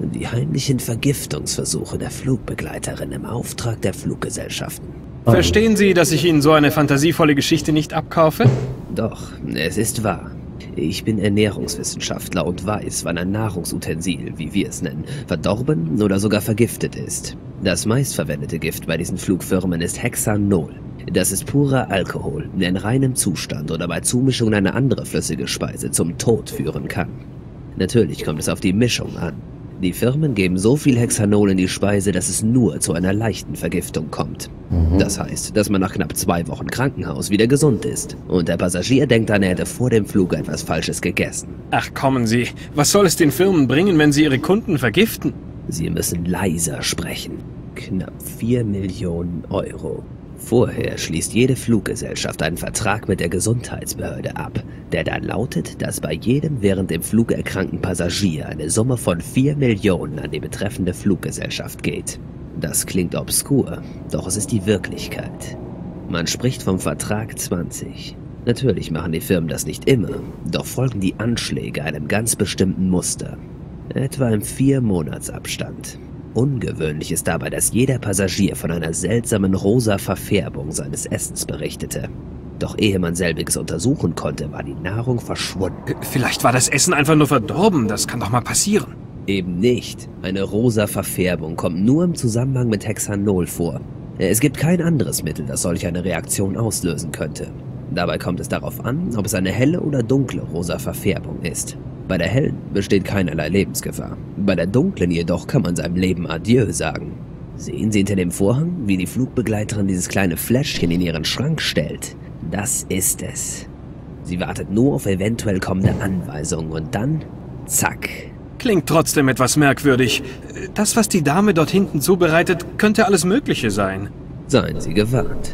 Die heimlichen Vergiftungsversuche der Flugbegleiterin im Auftrag der Fluggesellschaften. Verstehen Sie, dass ich Ihnen so eine fantasievolle Geschichte nicht abkaufe? Doch, es ist wahr. Ich bin Ernährungswissenschaftler und weiß, wann ein Nahrungsutensil, wie wir es nennen, verdorben oder sogar vergiftet ist. Das meistverwendete Gift bei diesen Flugfirmen ist Hexanol. Das ist purer Alkohol, der in reinem Zustand oder bei Zumischung in eine andere flüssige Speise zum Tod führen kann. Natürlich kommt es auf die Mischung an. Die Firmen geben so viel Hexanol in die Speise, dass es nur zu einer leichten Vergiftung kommt. Das heißt, dass man nach knapp 2 Wochen Krankenhaus wieder gesund ist. Und der Passagier denkt dann, er hätte vor dem Flug etwas Falsches gegessen. Ach, kommen Sie. Was soll es den Firmen bringen, wenn sie ihre Kunden vergiften? Sie müssen leiser sprechen. Knapp 4 Millionen Euro. Vorher schließt jede Fluggesellschaft einen Vertrag mit der Gesundheitsbehörde ab, der dann lautet, dass bei jedem während dem Flug erkrankten Passagier eine Summe von 4 Millionen an die betreffende Fluggesellschaft geht. Das klingt obskur, doch es ist die Wirklichkeit. Man spricht vom Vertrag 20. Natürlich machen die Firmen das nicht immer, doch folgen die Anschläge einem ganz bestimmten Muster. Etwa im 4-Monats-Abstand. Ungewöhnlich ist dabei, dass jeder Passagier von einer seltsamen rosa Verfärbung seines Essens berichtete. Doch ehe man selbiges untersuchen konnte, war die Nahrung verschwunden. Vielleicht war das Essen einfach nur verdorben, das kann doch mal passieren. Eben nicht. Eine rosa Verfärbung kommt nur im Zusammenhang mit Hexanol vor. Es gibt kein anderes Mittel, das solch eine Reaktion auslösen könnte. Dabei kommt es darauf an, ob es eine helle oder dunkle rosa Verfärbung ist. Bei der hellen besteht keinerlei Lebensgefahr. Bei der dunklen jedoch kann man seinem Leben Adieu sagen. Sehen Sie hinter dem Vorhang, wie die Flugbegleiterin dieses kleine Fläschchen in ihren Schrank stellt? Das ist es. Sie wartet nur auf eventuell kommende Anweisungen und dann, zack. Klingt trotzdem etwas merkwürdig. Das, was die Dame dort hinten zubereitet, könnte alles Mögliche sein. Seien Sie gewarnt.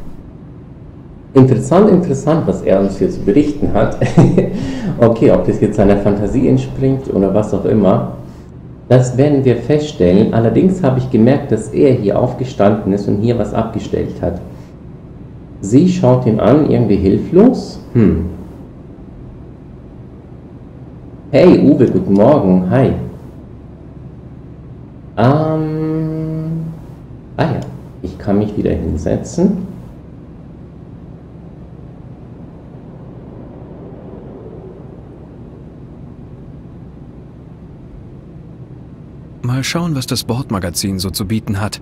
Interessant, was er uns hier zu berichten hat. Okay, ob das jetzt seiner Fantasie entspringt oder was auch immer, das werden wir feststellen. Allerdings habe ich gemerkt, dass er hier aufgestanden ist und hier was abgestellt hat. Sie schaut ihn an, irgendwie hilflos. Hey Uwe, guten Morgen, hi. Ja, ich kann mich wieder hinsetzen. Mal schauen, was das Bordmagazin so zu bieten hat.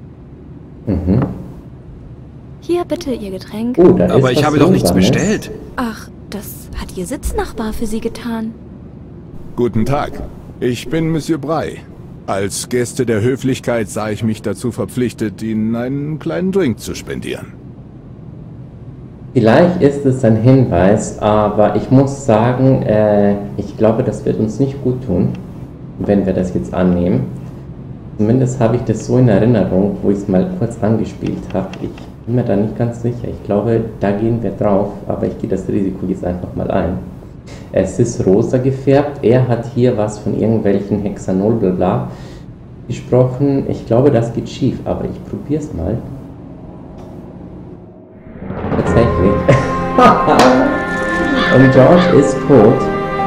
Hier bitte Ihr Getränk. Oh, aber ich habe doch nichts bestellt. Ach, das hat Ihr Sitznachbar für Sie getan. Guten Tag, ich bin Monsieur Brey. Als Gäste der Höflichkeit sah ich mich dazu verpflichtet, Ihnen einen kleinen Drink zu spendieren. Vielleicht ist es ein Hinweis, aber ich muss sagen, ich glaube, das wird uns nicht gut tun, wenn wir das jetzt annehmen. Zumindest habe ich das so in Erinnerung, wo ich es mal kurz angespielt habe. Ich bin mir da nicht ganz sicher. Ich glaube, da gehen wir drauf, aber ich gehe das Risiko jetzt einfach mal ein. Es ist rosa gefärbt. Er hat hier was von irgendwelchen Hexanol blabla gesprochen. Ich glaube, das geht schief, aber ich probiere es mal. Tatsächlich. Und George ist tot.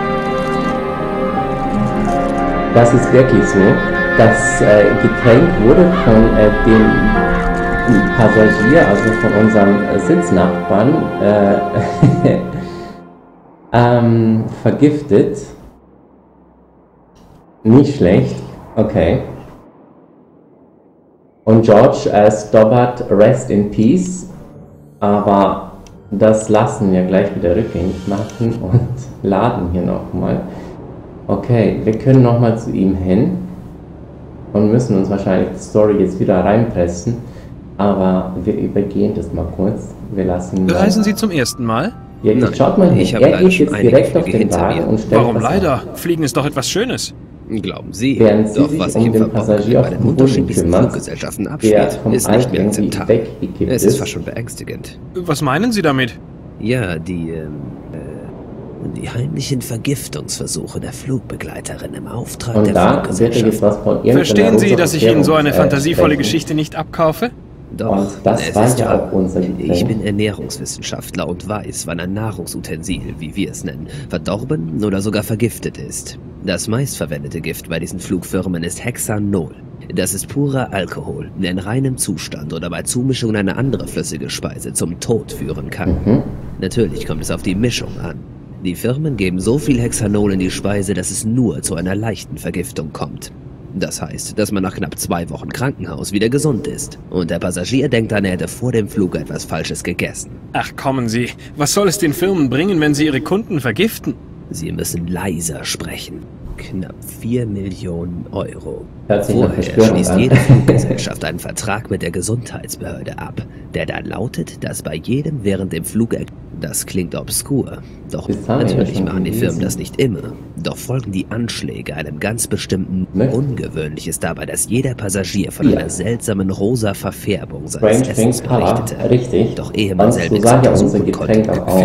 Das ist wirklich so. Das Getränk wurde von dem Passagier, also von unserem Sitznachbarn, vergiftet. Nicht schlecht. Okay. Und George Stobbart, rest in peace. Aber das lassen wir gleich wieder rückgängig machen und laden hier nochmal. Okay, wir können nochmal zu ihm hin und müssen uns wahrscheinlich die Story jetzt wieder reinpressen, aber wir übergehen das mal kurz. Wir lassen. Reisen Sie zum ersten Mal? Ja, jetzt schaut mal hin. Er geht jetzt direkt auf den Wagen und stellt. Warum leider? Fliegen ist doch etwas Schönes. Glauben Sie, während Sie doch sich was um sich im den Passagier auf bei den dem Boden unterschiedlichsten kümmern, Fluggesellschaften der abspielt, vom ist nicht mehr Eis irgendwie akzeptabel. weggekippt Es ist fast schon beängstigend. Was meinen Sie damit? Ja, die heimlichen Vergiftungsversuche der Flugbegleiterin im Auftrag Und der da wird Fluggesellschaft. jetzt was von irgendeiner Verstehen Sie, dass ich Ihnen so eine Verfärbung, fantasievolle sprechen. Geschichte nicht abkaufe? Doch, Und das es war ist ja wahr. auch unser Getränk. Ich bin Ernährungswissenschaftler und weiß, wann ein Nahrungsutensil, wie wir es nennen, verdorben oder sogar vergiftet ist. Das meistverwendete Gift bei diesen Flugfirmen ist Hexanol. Das ist purer Alkohol, der in reinem Zustand oder bei Zumischung in eine andere flüssige Speise zum Tod führen kann. Natürlich kommt es auf die Mischung an. Die Firmen geben so viel Hexanol in die Speise, dass es nur zu einer leichten Vergiftung kommt. Das heißt, dass man nach knapp 2 Wochen Krankenhaus wieder gesund ist. Und der Passagier denkt dann, er hätte vor dem Flug etwas Falsches gegessen. Ach, kommen Sie. Was soll es den Firmen bringen, wenn sie ihre Kunden vergiften? Sie müssen leiser sprechen. Knapp 4 Millionen Euro. Vorher schließt jede Fluggesellschaft einen Vertrag mit der Gesundheitsbehörde ab, der dann lautet, dass bei jedem während dem Flug... Das klingt obskur, doch natürlich machen die Firmen das nicht immer. Doch folgen die Anschläge einem ganz bestimmten Ungewöhnlich ist dabei, dass jeder Passagier von einer seltsamen rosa Verfärbung seines Essens berichtete. Richtig. Doch ehe man selbst untersuchen konnte,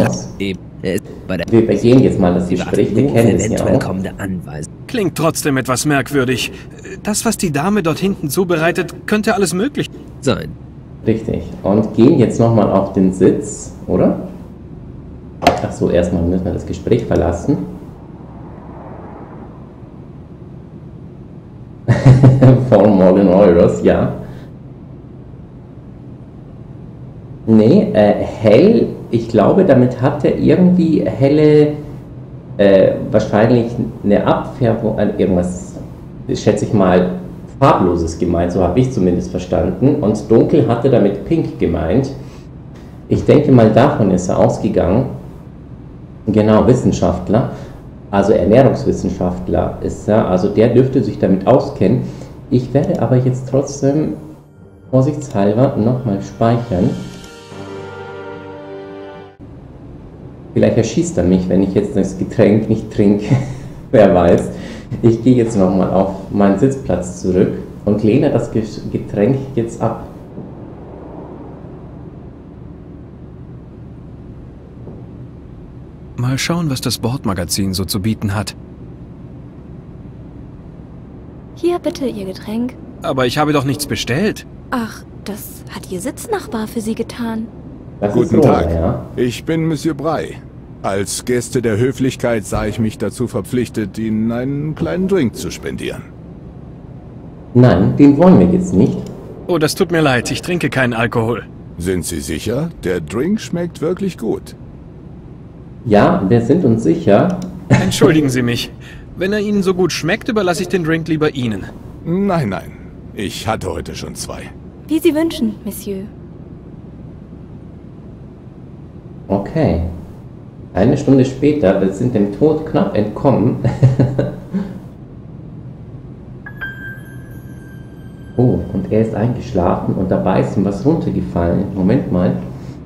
wir begehen jetzt mal das Gespräch, wir kennen es ja auch. Klingt trotzdem etwas merkwürdig. Das, was die Dame dort hinten zubereitet, könnte alles möglich sein. Richtig. Und gehen jetzt nochmal auf den Sitz, oder? Ach so, erstmal müssen wir das Gespräch verlassen. Von Morgan Euros, ja. Nee, hell, ich glaube, damit hat er irgendwie helle, wahrscheinlich eine Abfärbung an irgendwas, schätze ich mal, farbloses gemeint, so habe ich zumindest verstanden. Und dunkel hatte damit pink gemeint. Ich denke mal, davon ist er ausgegangen. Genau, Wissenschaftler, also Ernährungswissenschaftler ist er, also der dürfte sich damit auskennen. Ich werde aber jetzt trotzdem vorsichtshalber nochmal speichern. Vielleicht erschießt er mich, wenn ich jetzt das Getränk nicht trinke, wer weiß. Ich gehe jetzt nochmal auf meinen Sitzplatz zurück und lehne das Getränk jetzt ab. Mal schauen, was das Bordmagazin so zu bieten hat. Hier bitte Ihr Getränk. Aber ich habe doch nichts bestellt. Ach, das hat Ihr Sitznachbar für Sie getan. Guten Tag, ich bin Monsieur Brey. Als Gäste der Höflichkeit sah ich mich dazu verpflichtet, Ihnen einen kleinen Drink zu spendieren. Nein, den wollen wir jetzt nicht. Oh, das tut mir leid, ich trinke keinen Alkohol. Sind Sie sicher? Der Drink schmeckt wirklich gut. Ja, wir sind uns sicher. Entschuldigen Sie mich. Wenn er Ihnen so gut schmeckt, überlasse ich den Drink lieber Ihnen. Nein, nein. Ich hatte heute schon 2. Wie Sie wünschen, Monsieur. Okay. Eine Stunde später, wir sind dem Tod knapp entkommen. Oh, und er ist eingeschlafen und dabei ist ihm was runtergefallen. Moment mal.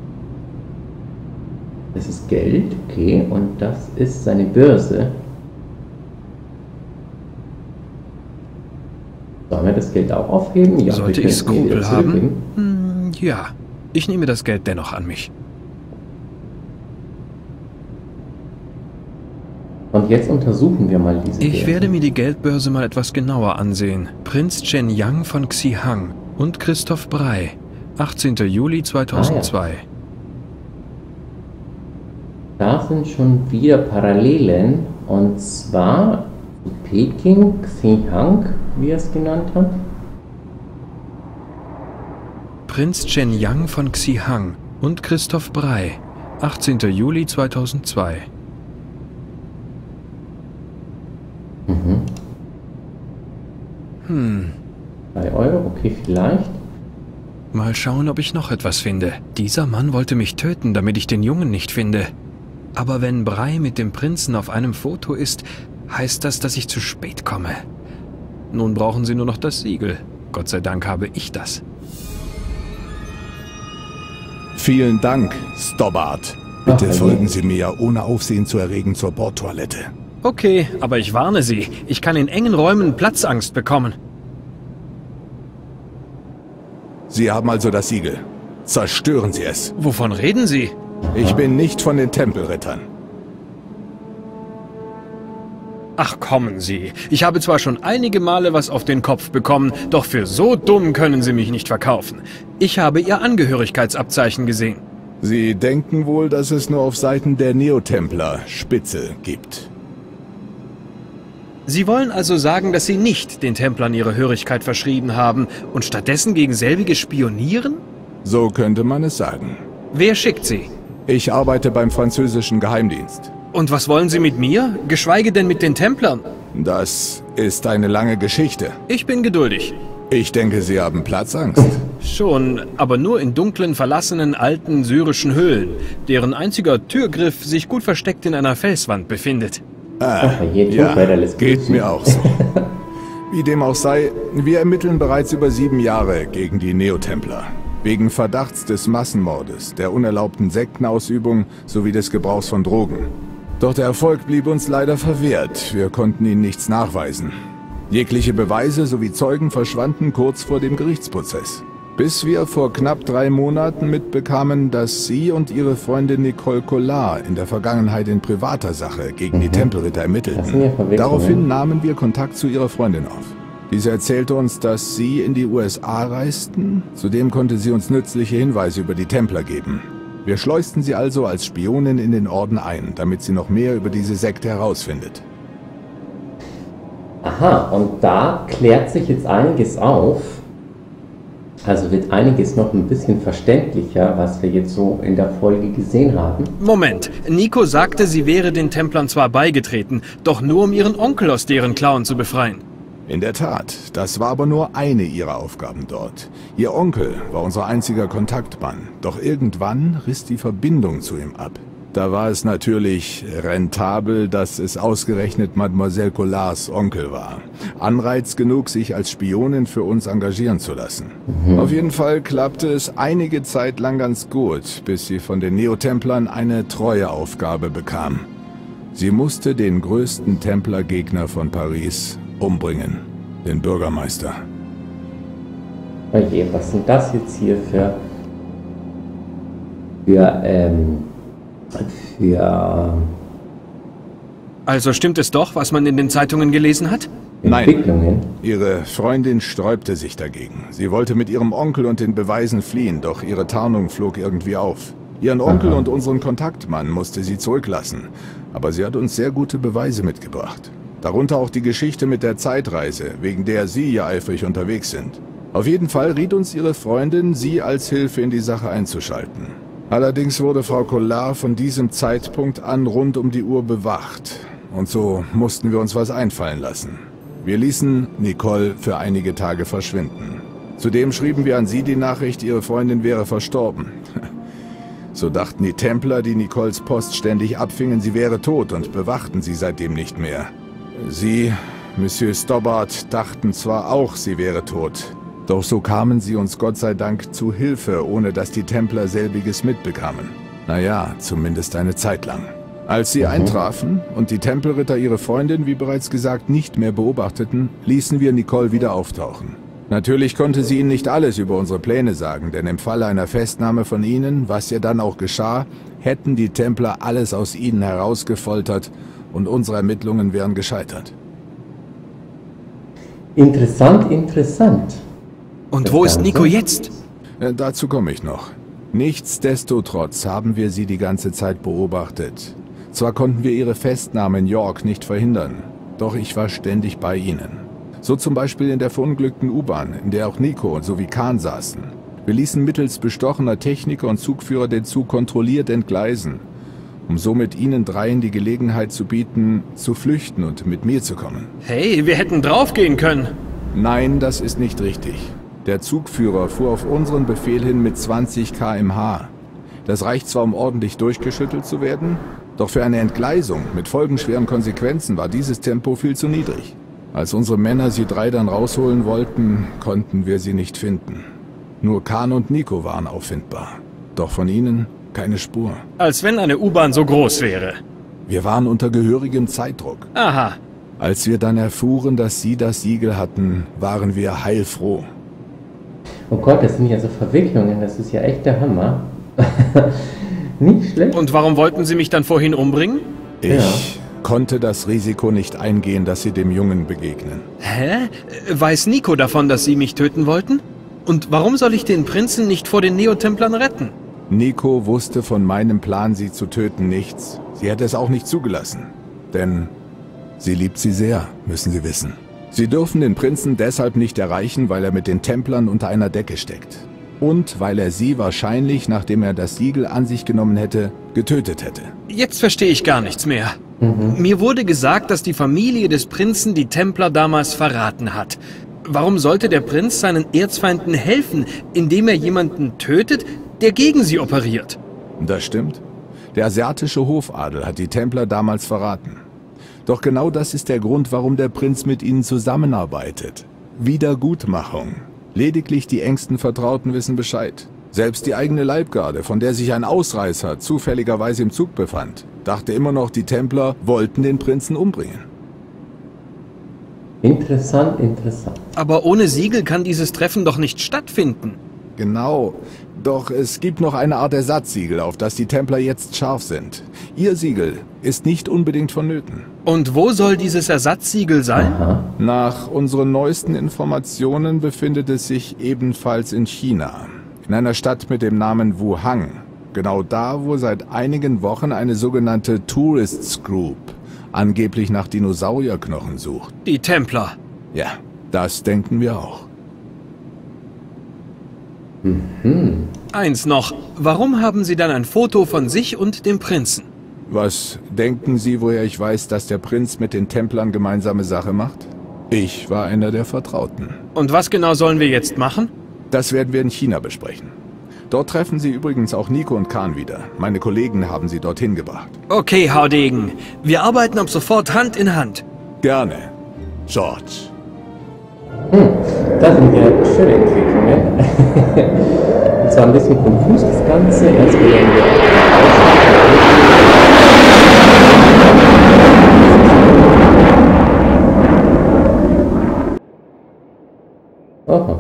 Das ist Geld, okay, und das ist seine Börse. Sollen wir das Geld auch aufheben? Ja, sollte ich Skrupel haben? Ja, ich nehme das Geld dennoch an mich. Und jetzt untersuchen wir mal diese Ich werde mir die Geldbörse mal etwas genauer ansehen. Prinz Chen Yang von Xihang und Christoph Brey, 18. Juli 2002. Ah, ja. Da sind schon wieder Parallelen, und zwar Peking, Xihang, wie er es genannt hat. Prinz Chen Yang von Xihang und Christoph Brey, 18. Juli 2002. 3 Euro, okay, vielleicht. Mal schauen, ob ich noch etwas finde. Dieser Mann wollte mich töten, damit ich den Jungen nicht finde. Aber wenn Brey mit dem Prinzen auf einem Foto ist, heißt das, dass ich zu spät komme. Nun brauchen sie nur noch das Siegel. Gott sei Dank habe ich das. Vielen Dank, Stobbart. Bitte folgen Sie mir, ohne Aufsehen zu erregen, zur Bordtoilette. Okay, aber ich warne Sie. Ich kann in engen Räumen Platzangst bekommen. Sie haben also das Siegel. Zerstören Sie es. Wovon reden Sie? Ich bin nicht von den Tempelrittern. Ach, kommen Sie. Ich habe zwar schon einige Male was auf den Kopf bekommen, doch für so dumm können Sie mich nicht verkaufen. Ich habe Ihr Angehörigkeitsabzeichen gesehen. Sie denken wohl, dass es nur auf Seiten der Neotempler Spitze gibt. Sie wollen also sagen, dass Sie nicht den Templern ihre Hörigkeit verschrieben haben und stattdessen gegen selbige spionieren? So könnte man es sagen. Wer schickt Sie? Ich arbeite beim französischen Geheimdienst. Und was wollen Sie mit mir? Geschweige denn mit den Templern? Das ist eine lange Geschichte. Ich bin geduldig. Ich denke, Sie haben Platzangst. Schon, aber nur in dunklen, verlassenen, alten syrischen Höhlen, deren einziger Türgriff sich gut versteckt in einer Felswand befindet. Ja, geht mir auch so. Wie dem auch sei, wir ermitteln bereits über 7 Jahre gegen die Neotempler. Wegen Verdachts des Massenmordes, der unerlaubten Sektenausübung sowie des Gebrauchs von Drogen. Doch der Erfolg blieb uns leider verwehrt. Wir konnten ihnen nichts nachweisen. Jegliche Beweise sowie Zeugen verschwanden kurz vor dem Gerichtsprozess. Bis wir vor knapp 3 Monaten mitbekamen, dass Sie und Ihre Freundin Nicole Collard in der Vergangenheit in privater Sache gegen die Tempelritter ermittelten. Daraufhin nahmen wir Kontakt zu Ihrer Freundin auf. Diese erzählte uns, dass Sie in die USA reisten. Zudem konnte sie uns nützliche Hinweise über die Templer geben. Wir schleusten sie also als Spionin in den Orden ein, damit sie noch mehr über diese Sekte herausfindet. Aha, und da klärt sich jetzt einiges auf. Also wird einiges noch ein bisschen verständlicher, was wir jetzt so in der Folge gesehen haben. Moment, Nico sagte, sie wäre den Templern zwar beigetreten, doch nur um ihren Onkel aus deren Klauen zu befreien. In der Tat, das war aber nur eine ihrer Aufgaben dort. Ihr Onkel war unser einziger Kontaktmann, doch irgendwann riss die Verbindung zu ihm ab. Da war es natürlich rentabel, dass es ausgerechnet Mademoiselle Collards Onkel war. Anreiz genug, sich als Spionin für uns engagieren zu lassen. Auf jeden Fall klappte es einige Zeit lang ganz gut, bis sie von den Neotemplern eine Treueaufgabe bekam. Sie musste den größten Templergegner von Paris umbringen, den Bürgermeister. Oje, was sind das jetzt hier für Also stimmt es doch, was man in den Zeitungen gelesen hat? Nein, ihre Freundin sträubte sich dagegen. Sie wollte mit ihrem Onkel und den Beweisen fliehen, doch ihre Tarnung flog irgendwie auf. Ihren Onkel und unseren Kontaktmann musste sie zurücklassen, aber sie hat uns sehr gute Beweise mitgebracht. Darunter auch die Geschichte mit der Zeitreise, wegen der Sie ja eifrig unterwegs sind. Auf jeden Fall riet uns Ihre Freundin, Sie als Hilfe in die Sache einzuschalten. Allerdings wurde Frau Collard von diesem Zeitpunkt an rund um die Uhr bewacht. Und so mussten wir uns was einfallen lassen. Wir ließen Nicole für einige Tage verschwinden. Zudem schrieben wir an Sie die Nachricht, Ihre Freundin wäre verstorben. So dachten die Templer, die Nicoles Post ständig abfingen, sie wäre tot und bewachten sie seitdem nicht mehr. Sie, Monsieur Stobbart, dachten zwar auch, sie wäre tot. Doch so kamen sie uns Gott sei Dank zu Hilfe, ohne dass die Templer selbiges mitbekamen. Naja, zumindest eine Zeit lang. Als sie eintrafen und die Tempelritter ihre Freundin, wie bereits gesagt, nicht mehr beobachteten, ließen wir Nicole wieder auftauchen. Natürlich konnte sie ihnen nicht alles über unsere Pläne sagen, denn im Falle einer Festnahme von ihnen, was ja dann auch geschah, hätten die Templer alles aus ihnen herausgefoltert und unsere Ermittlungen wären gescheitert. Interessant, interessant. Und wo ist Nico jetzt? Dazu komme ich noch. Nichtsdestotrotz haben wir sie die ganze Zeit beobachtet. Zwar konnten wir ihre Festnahme in York nicht verhindern, doch ich war ständig bei ihnen. So zum Beispiel in der verunglückten U-Bahn, in der auch Nico sowie Khan saßen. Wir ließen mittels bestochener Techniker und Zugführer den Zug kontrolliert entgleisen, um somit ihnen dreien die Gelegenheit zu bieten, zu flüchten und mit mir zu kommen. Hey, wir hätten draufgehen können. Nein, das ist nicht richtig. Der Zugführer fuhr auf unseren Befehl hin mit 20 km/h. Das reicht zwar, um ordentlich durchgeschüttelt zu werden, doch für eine Entgleisung mit folgenschweren Konsequenzen war dieses Tempo viel zu niedrig. Als unsere Männer sie drei dann rausholen wollten, konnten wir sie nicht finden. Nur Khan und Nico waren auffindbar. Doch von ihnen keine Spur. Als wenn eine U-Bahn so groß wäre. Wir waren unter gehörigem Zeitdruck. Aha. Als wir dann erfuhren, dass sie das Siegel hatten, waren wir heilfroh. Oh Gott, das sind ja so Verwicklungen, das ist ja echt der Hammer. Nicht schlecht. Und warum wollten Sie mich dann vorhin umbringen? Ich konnte das Risiko nicht eingehen, dass Sie dem Jungen begegnen. Hä? Weiß Nico davon, dass Sie mich töten wollten? Und warum soll ich den Prinzen nicht vor den Neotemplern retten? Nico wusste von meinem Plan, Sie zu töten, nichts. Sie hätte es auch nicht zugelassen. Denn Sie liebt sie sehr, müssen Sie wissen. Sie dürfen den Prinzen deshalb nicht erreichen, weil er mit den Templern unter einer Decke steckt. Und weil er sie wahrscheinlich, nachdem er das Siegel an sich genommen hätte, getötet hätte. Jetzt verstehe ich gar nichts mehr. Mir wurde gesagt, dass die Familie des Prinzen die Templer damals verraten hat. Warum sollte der Prinz seinen Erzfeinden helfen, indem er jemanden tötet, der gegen sie operiert? Das stimmt. Der asiatische Hofadel hat die Templer damals verraten. Doch genau das ist der Grund, warum der Prinz mit ihnen zusammenarbeitet. Wiedergutmachung. Lediglich die engsten Vertrauten wissen Bescheid. Selbst die eigene Leibgarde, von der sich ein Ausreißer zufälligerweise im Zug befand, dachte immer noch, die Templer wollten den Prinzen umbringen. Interessant, interessant. Aber ohne Siegel kann dieses Treffen doch nicht stattfinden. Genau. Doch es gibt noch eine Art Ersatzsiegel, auf das die Templer jetzt scharf sind. Ihr Siegel ist nicht unbedingt vonnöten. Und wo soll dieses Ersatzsiegel sein? Aha. Nach unseren neuesten Informationen befindet es sich ebenfalls in China. In einer Stadt mit dem Namen Wuhan. Genau da, wo seit einigen Wochen eine sogenannte Tourists Group angeblich nach Dinosaurierknochen sucht. Die Templer. Ja, das denken wir auch. Eins noch. Warum haben Sie dann ein Foto von sich und dem Prinzen? Was denken Sie, woher ich weiß, dass der Prinz mit den Templern gemeinsame Sache macht? Ich war einer der Vertrauten. Und was genau sollen wir jetzt machen? Das werden wir in China besprechen. Dort treffen Sie übrigens auch Nico und Khan wieder. Meine Kollegen haben sie dorthin gebracht. Okay, Haudegen. Wir arbeiten ab sofort Hand in Hand. Gerne. George. Das sind ja schöne Entwicklungen. Und zwar ein bisschen konfus das Ganze. Erst werden wir Aha.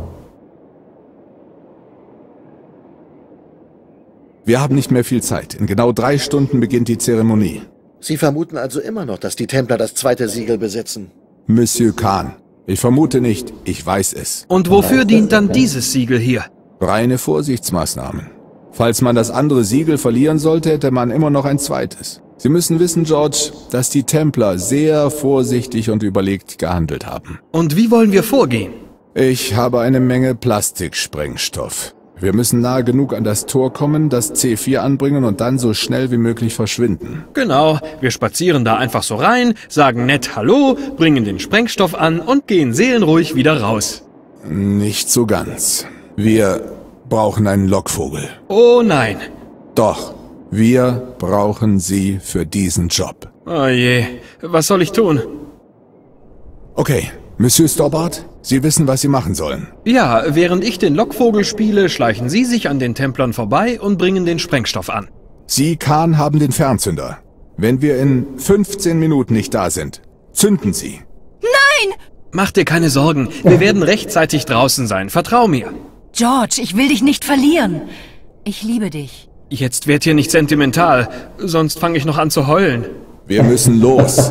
Wir haben nicht mehr viel Zeit. In genau 3 Stunden beginnt die Zeremonie. Sie vermuten also immer noch, dass die Templer das zweite Siegel besitzen? Monsieur Khan, ich vermute nicht, ich weiß es. Und wofür dient dann dieses Siegel hier? Reine Vorsichtsmaßnahmen. Falls man das andere Siegel verlieren sollte, hätte man immer noch ein zweites. Sie müssen wissen, George, dass die Templer sehr vorsichtig und überlegt gehandelt haben. Und wie wollen wir vorgehen? Ich habe eine Menge Plastiksprengstoff. Wir müssen nahe genug an das Tor kommen, das C4 anbringen und dann so schnell wie möglich verschwinden. Genau, wir spazieren da einfach so rein, sagen nett Hallo, bringen den Sprengstoff an und gehen seelenruhig wieder raus. Nicht so ganz. Wir brauchen einen Lockvogel. Oh nein. Doch, wir brauchen sie für diesen Job. Oh je, was soll ich tun? Okay, Monsieur Stobbart, Sie wissen, was Sie machen sollen. Ja, während ich den Lockvogel spiele, schleichen Sie sich an den Templern vorbei und bringen den Sprengstoff an. Sie, Khan, haben den Fernzünder. Wenn wir in 15 Minuten nicht da sind, zünden Sie. Nein! Mach dir keine Sorgen, wir werden rechtzeitig draußen sein, vertrau mir. George, ich will dich nicht verlieren. Ich liebe dich. Jetzt werd hier nicht sentimental, sonst fange ich noch an zu heulen. Wir müssen los.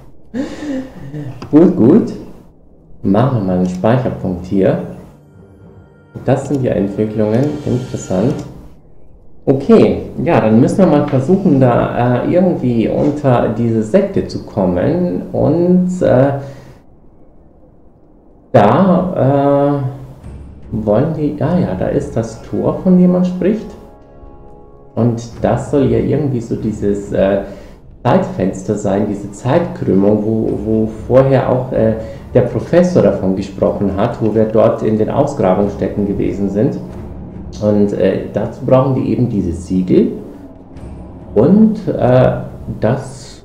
Gut, gut. Machen wir mal einen Speicherpunkt hier. Das sind die Entwicklungen. Interessant. Okay, ja, dann müssen wir mal versuchen, da irgendwie unter diese Sekte zu kommen. Und da wollen die... ja, da ist das Tor, von dem man spricht. Und das soll ja irgendwie so dieses Zeitfenster sein, diese Zeitkrümmung, wo vorher auch der Professor davon gesprochen hat, wo wir dort in den Ausgrabungsstätten gewesen sind. Und dazu brauchen die eben dieses Siegel. Und das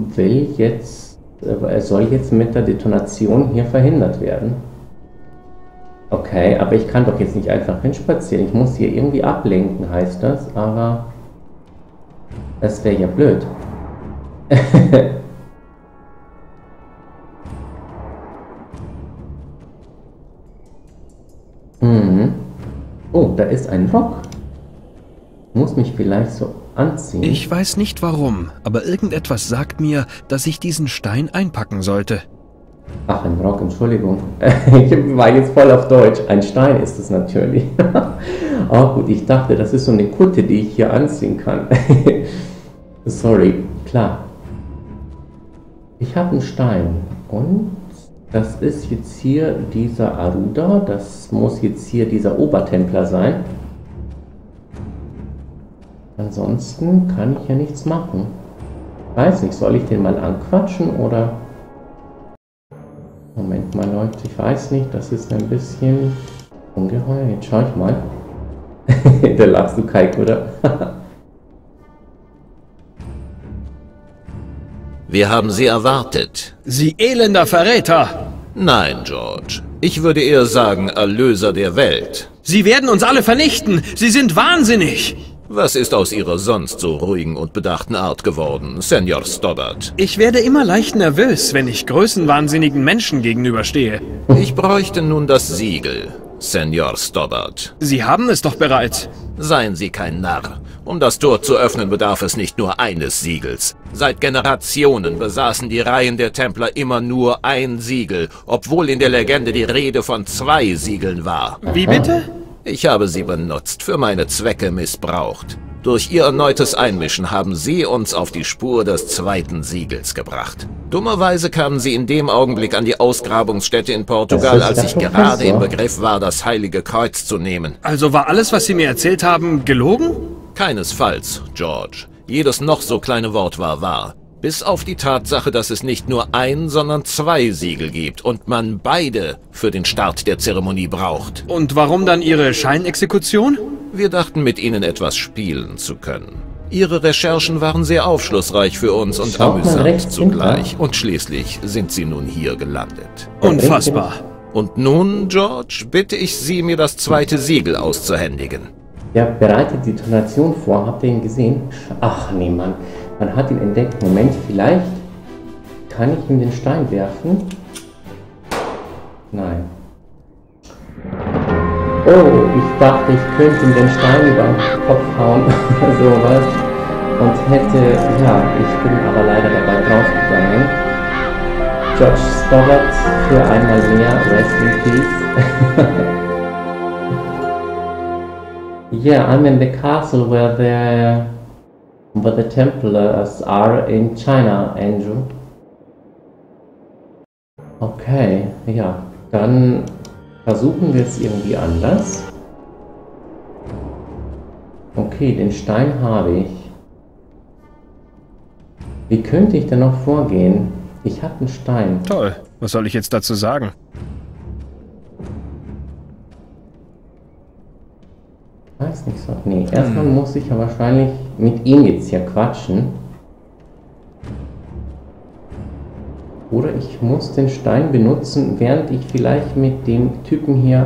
soll jetzt mit der Detonation hier verhindert werden. Okay, aber ich kann doch jetzt nicht einfach hinspazieren. Ich muss hier irgendwie ablenken, heißt das. Aber das wäre ja blöd. Oh, da ist ein Rock. Muss mich vielleicht so anziehen. Ich weiß nicht warum, aber irgendetwas sagt mir, dass ich diesen Stein einpacken sollte. Ach, ein Rock, Entschuldigung. Ich war jetzt voll auf Deutsch. Ein Stein ist es natürlich. Oh gut, ich dachte, das ist so eine Kutte, die ich hier anziehen kann. Sorry, klar. Ich habe einen Stein und das ist jetzt hier dieser Aruda. Das muss jetzt hier dieser Obertempler sein. Ansonsten kann ich ja nichts machen. Weiß nicht, soll ich den mal anquatschen oder... Moment mal Leute, ich weiß nicht, das ist ein bisschen ungeheuer. Jetzt schau ich mal. Da lachst du, Kaik, oder? Wir haben Sie erwartet. Sie elender Verräter! Nein, George. Ich würde eher sagen, Erlöser der Welt. Sie werden uns alle vernichten! Sie sind wahnsinnig! Was ist aus Ihrer sonst so ruhigen und bedachten Art geworden, Senor Stoddard? Ich werde immer leicht nervös, wenn ich größenwahnsinnigen Menschen gegenüberstehe. Ich bräuchte nun das Siegel, Senor Stoddard. Sie haben es doch bereits. Seien Sie kein Narr. Um das Tor zu öffnen, bedarf es nicht nur eines Siegels. Seit Generationen besaßen die Reihen der Templer immer nur ein Siegel, obwohl in der Legende die Rede von 2 Siegeln war. Wie bitte? Ich habe sie benutzt, für meine Zwecke missbraucht. Durch ihr erneutes Einmischen haben sie uns auf die Spur des 2. Siegels gebracht. Dummerweise kamen sie in dem Augenblick an die Ausgrabungsstätte in Portugal, als ich gerade im Begriff war, das Heilige Kreuz zu nehmen. Also war alles, was Sie mir erzählt haben, gelogen? Keinesfalls, George. Jedes noch so kleine Wort war wahr. Bis auf die Tatsache, dass es nicht nur ein, sondern 2 Siegel gibt und man beide für den Start der Zeremonie braucht. Und warum dann Ihre Scheinexekution? Wir dachten, mit Ihnen etwas spielen zu können. Ihre Recherchen waren sehr aufschlussreich für uns und amüsant zugleich. Und schließlich sind Sie nun hier gelandet. Unfassbar. Und nun, George, bitte ich Sie, mir das 2. Siegel auszuhändigen. Ja, bereitet die Tonation vor. Habt ihr ihn gesehen? Ach nee, Mann. Man hat ihn entdeckt. Moment, vielleicht kann ich ihm den Stein werfen. Nein. Oh, ich dachte, ich könnte ihm den Stein über den Kopf hauen. Sowas. Und hätte... Ja, ich bin aber leider dabei draufgegangen. George Stoddard für einmal mehr. Rest in peace. Yeah, I'm in the castle where the Templars are in China, Andrew. Okay, ja, dann versuchen wir es irgendwie anders. Okay, den Stein habe ich. Wie könnte ich denn noch vorgehen? Ich habe einen Stein. Toll, was soll ich jetzt dazu sagen? Weiß nicht so. Nee, erstmal muss ich ja wahrscheinlich mit ihm jetzt hier quatschen. Oder ich muss den Stein benutzen, während ich vielleicht mit dem Typen hier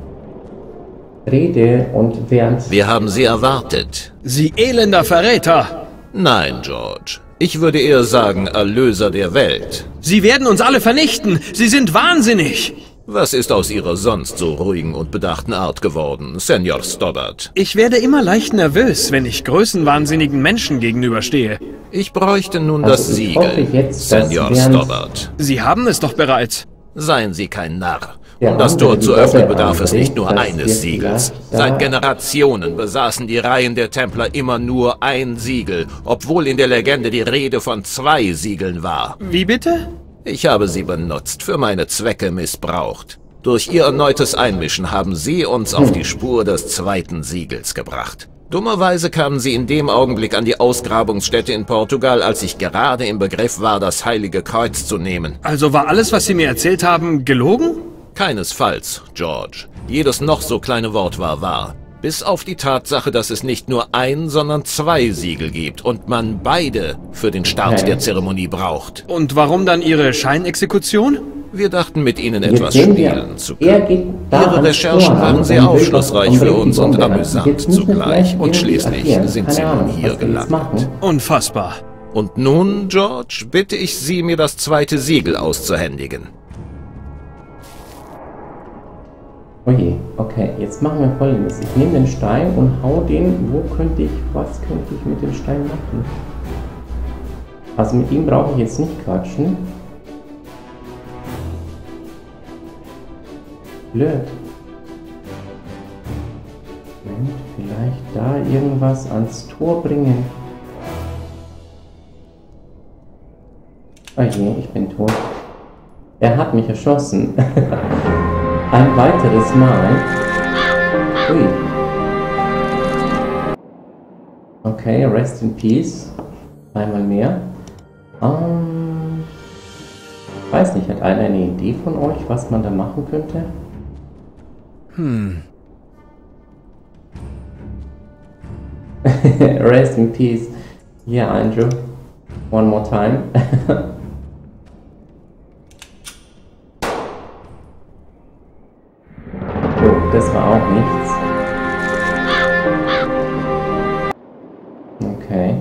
rede und während... Wir haben Sie erwartet. Sie elender Verräter! Nein, George. Ich würde eher sagen, Erlöser der Welt. Sie werden uns alle vernichten! Sie sind wahnsinnig! Was ist aus Ihrer sonst so ruhigen und bedachten Art geworden, Senor Stoddard? Ich werde immer leicht nervös, wenn ich größenwahnsinnigen Menschen gegenüberstehe. Ich bräuchte nun das Siegel, Senor Stoddard. Sie haben es doch bereits. Seien Sie kein Narr. Um das Tor zu öffnen, bedarf es nicht nur eines Siegels. Seit Generationen besaßen die Reihen der Templer immer nur ein Siegel, obwohl in der Legende die Rede von 2 Siegeln war. Wie bitte? Ich habe sie benutzt, für meine Zwecke missbraucht. Durch ihr erneutes Einmischen haben sie uns auf die Spur des 2. Siegels gebracht. Dummerweise kamen sie in dem Augenblick an die Ausgrabungsstätte in Portugal, als ich gerade im Begriff war, das Heilige Kreuz zu nehmen. Also war alles, was Sie mir erzählt haben, gelogen? Keinesfalls, George. Jedes noch so kleine Wort war wahr. Bis auf die Tatsache, dass es nicht nur ein, sondern 2 Siegel gibt und man beide für den Start der Zeremonie braucht. Und warum dann Ihre Scheinexekution? Wir dachten, mit Ihnen etwas spielen zu können. Ihre Recherchen waren sehr aufschlussreich für uns und amüsant zugleich. Und schließlich sind Sie nun hier gelandet. Unfassbar. Und nun, George, bitte ich Sie, mir das 2. Siegel auszuhändigen. Oje, okay, jetzt machen wir Folgendes. Ich nehme den Stein und hau den, was könnte ich mit dem Stein machen? Also mit ihm brauche ich jetzt nicht quatschen. Blöd. Moment, vielleicht da irgendwas ans Tor bringen. Oh je, ich bin tot. Er hat mich erschossen. Ein weiteres Mal. Ui. Okay, rest in peace. Einmal mehr. Weiß nicht, hat einer eine Idee von euch, was man da machen könnte? Rest in peace. Yeah, Andrew. One more time. Oh, das war auch nichts. Okay.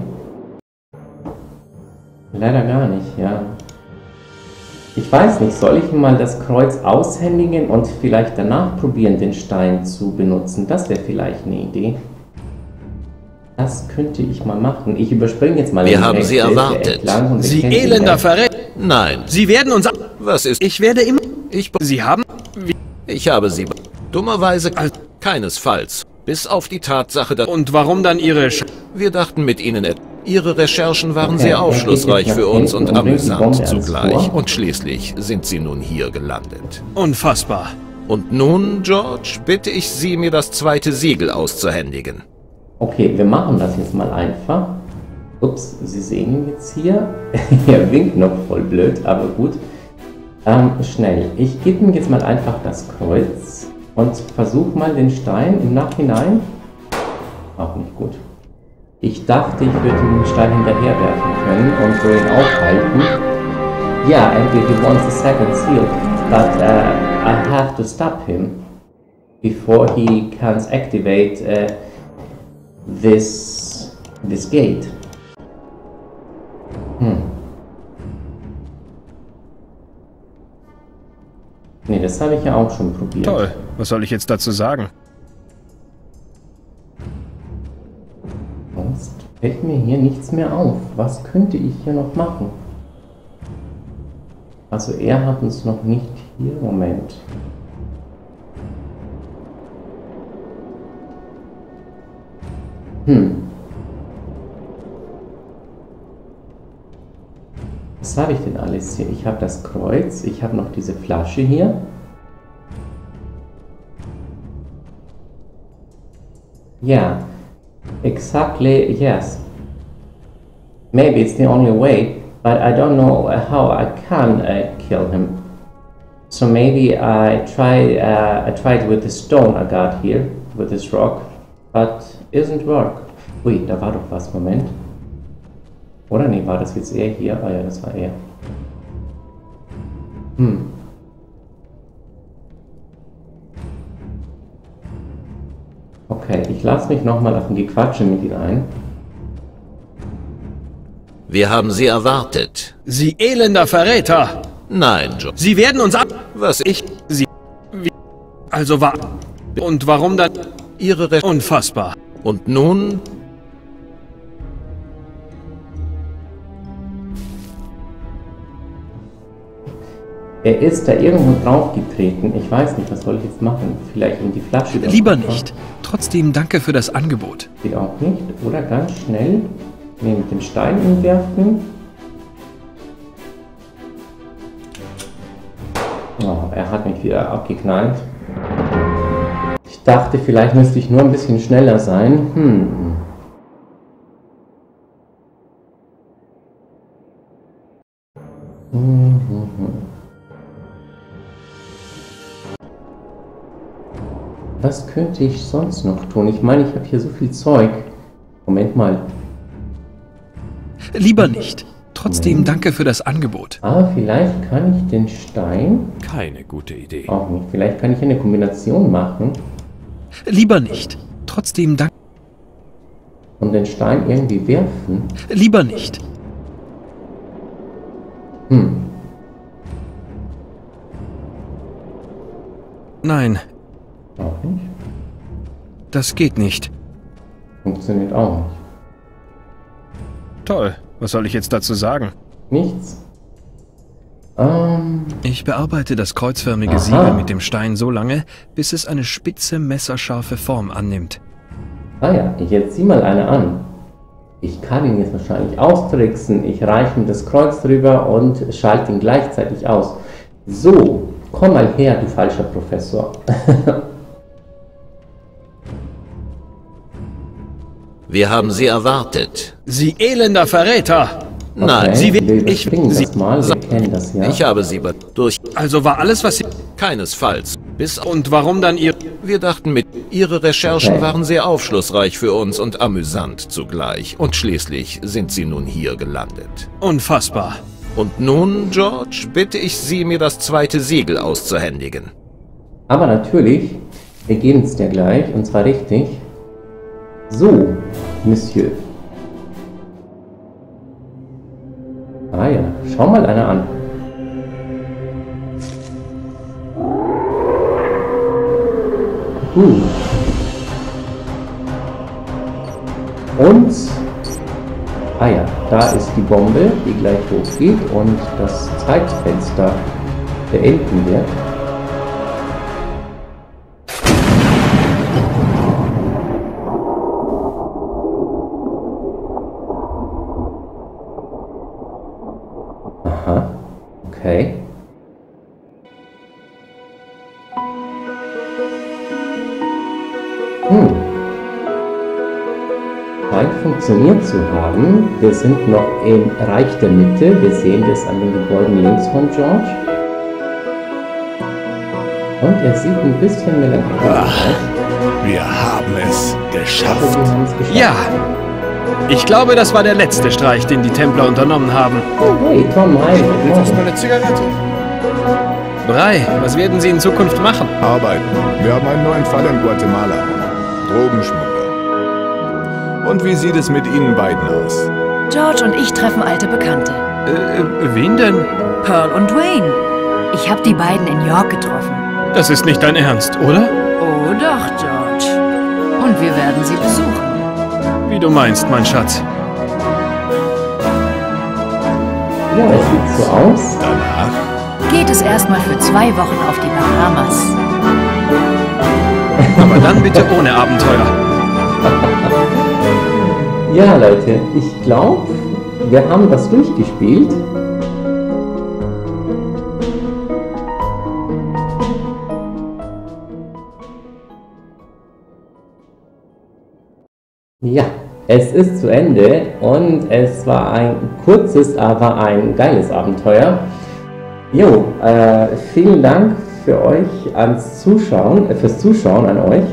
Leider gar nicht, ja. Ich weiß nicht, soll ich mal das Kreuz aushändigen und vielleicht danach probieren, den Stein zu benutzen? Das wäre vielleicht eine Idee. Das könnte ich mal machen. Ich überspringe jetzt mal. Wir haben Sie erwartet. Sie elender Verräter. Nein. Sie werden uns... Was ist... Ich werde immer... Sie haben... Ich habe Sie... Dummerweise... Keinesfalls. Bis auf die Tatsache, dass... Und warum dann Ihre... Wir dachten mit Ihnen... Ihre Recherchen waren sehr aufschlussreich für uns und amüsant zugleich. Und schließlich sind Sie nun hier gelandet. Unfassbar. Und nun, George, bitte ich Sie, mir das zweite Siegel auszuhändigen. Okay, wir machen das jetzt mal einfach. Ups, Sie sehen ihn jetzt hier. Er winkt noch voll blöd, aber gut. Schnell. Ich gebe ihm jetzt mal einfach das Kreuz und versuche mal den Stein im Nachhinein. Auch nicht gut. Ich dachte, ich würde den Stein hinterher werfen können und so ihn aufhalten. Yeah, and he wants the second seal, but I have to stop him before he can activate this gate. Nee, das habe ich ja auch schon probiert. Toll, was soll ich jetzt dazu sagen? Sonst fällt mir hier nichts mehr auf. Was könnte ich hier noch machen? Also er hat uns noch nicht hier. Moment. Was habe ich denn alles hier? Ich habe das Kreuz, ich habe noch diese Flasche hier. Ja, exactly, yes. Maybe it's the only way, but I don't know how I can kill him. So maybe I tried with the stone I got here, with this rock, but isn't work. Ui, da war doch was, Moment. Oder nee, war das jetzt er hier? Ah ja, das war er. Okay, ich lasse mich nochmal auf ein Gequatsche mit ihm ein. Wir haben Sie erwartet. Sie elender Verräter! Nein, Joe. Sie werden uns ab... Was? Sie... Also war... Und warum dann... Ihre Unfassbar. Und nun... Er ist da irgendwo draufgetreten. Ich weiß nicht, was soll ich jetzt machen? Vielleicht in die Flasche... Lieber nicht. Trotzdem danke für das Angebot. Geht auch nicht. Oder ganz schnell mit dem Stein umwerfen. Oh, er hat mich wieder abgeknallt. Ich dachte, vielleicht müsste ich nur ein bisschen schneller sein. Was könnte ich sonst noch tun? Ich meine, ich habe hier so viel Zeug. Moment mal. Lieber nicht. Trotzdem danke für das Angebot. Aber vielleicht kann ich den Stein... Keine gute Idee. Auch nicht. Vielleicht kann ich eine Kombination machen. Lieber nicht. Trotzdem danke... Und den Stein irgendwie werfen. Lieber nicht. Nein. Auch nicht. Das geht nicht. Funktioniert auch nicht. Toll. Was soll ich jetzt dazu sagen? Nichts. Ich bearbeite das kreuzförmige Siegel mit dem Stein so lange, bis es eine spitze, messerscharfe Form annimmt. Ah ja, jetzt sieh mal eine an. Ich kann ihn jetzt wahrscheinlich austricksen. Ich reiche ihm das Kreuz drüber und schalte ihn gleichzeitig aus. So, komm mal her, du falscher Professor. Wir haben Sie erwartet. Sie elender Verräter! Nein, okay, Sie wir das mal. Wir kennen das, ja. Ich habe Sie durch... Also war alles, was Sie... Keinesfalls. Und warum dann Ihr... Wir dachten Ihre Recherchen waren sehr aufschlussreich für uns und amüsant zugleich. Und schließlich sind Sie nun hier gelandet. Unfassbar. Und nun, George, bitte ich Sie, mir das zweite Siegel auszuhändigen. Aber natürlich, wir geben es dir gleich, und zwar richtig. So, Monsieur. Ah ja, schau mal einer an. Und, ah ja, da ist die Bombe, die gleich hochgeht und das Zeitfenster beenden wird. Aha, okay. Scheint funktioniert zu haben. Wir sind noch im Reich der Mitte. Wir sehen das an den Gebäuden links von George. Und er sieht ein bisschen melancholisch aus. Wir haben es geschafft. Ja! Ich glaube, das war der letzte Streich, den die Templer unternommen haben. Oh, hey, Tom, hi. Das ist meine Zigarette. Brei, was werden Sie in Zukunft machen? Arbeiten. Wir haben einen neuen Fall in Guatemala. Drogenschmuggler. Und wie sieht es mit Ihnen beiden aus? George und ich treffen alte Bekannte. Wen denn? Pearl und Dwayne. Ich habe die beiden in York getroffen. Das ist nicht dein Ernst, oder? Oh doch, George. Und wir werden sie besuchen. Wie du meinst, mein Schatz. Ja, es sieht so aus. Danach geht es erstmal für 2 Wochen auf die Bahamas. Aber dann bitte ohne Abenteuer. Ja, Leute, ich glaube, wir haben das durchgespielt. Ja, es ist zu Ende und es war ein kurzes, aber ein geiles Abenteuer. Jo, vielen Dank für euch fürs Zuschauen an euch.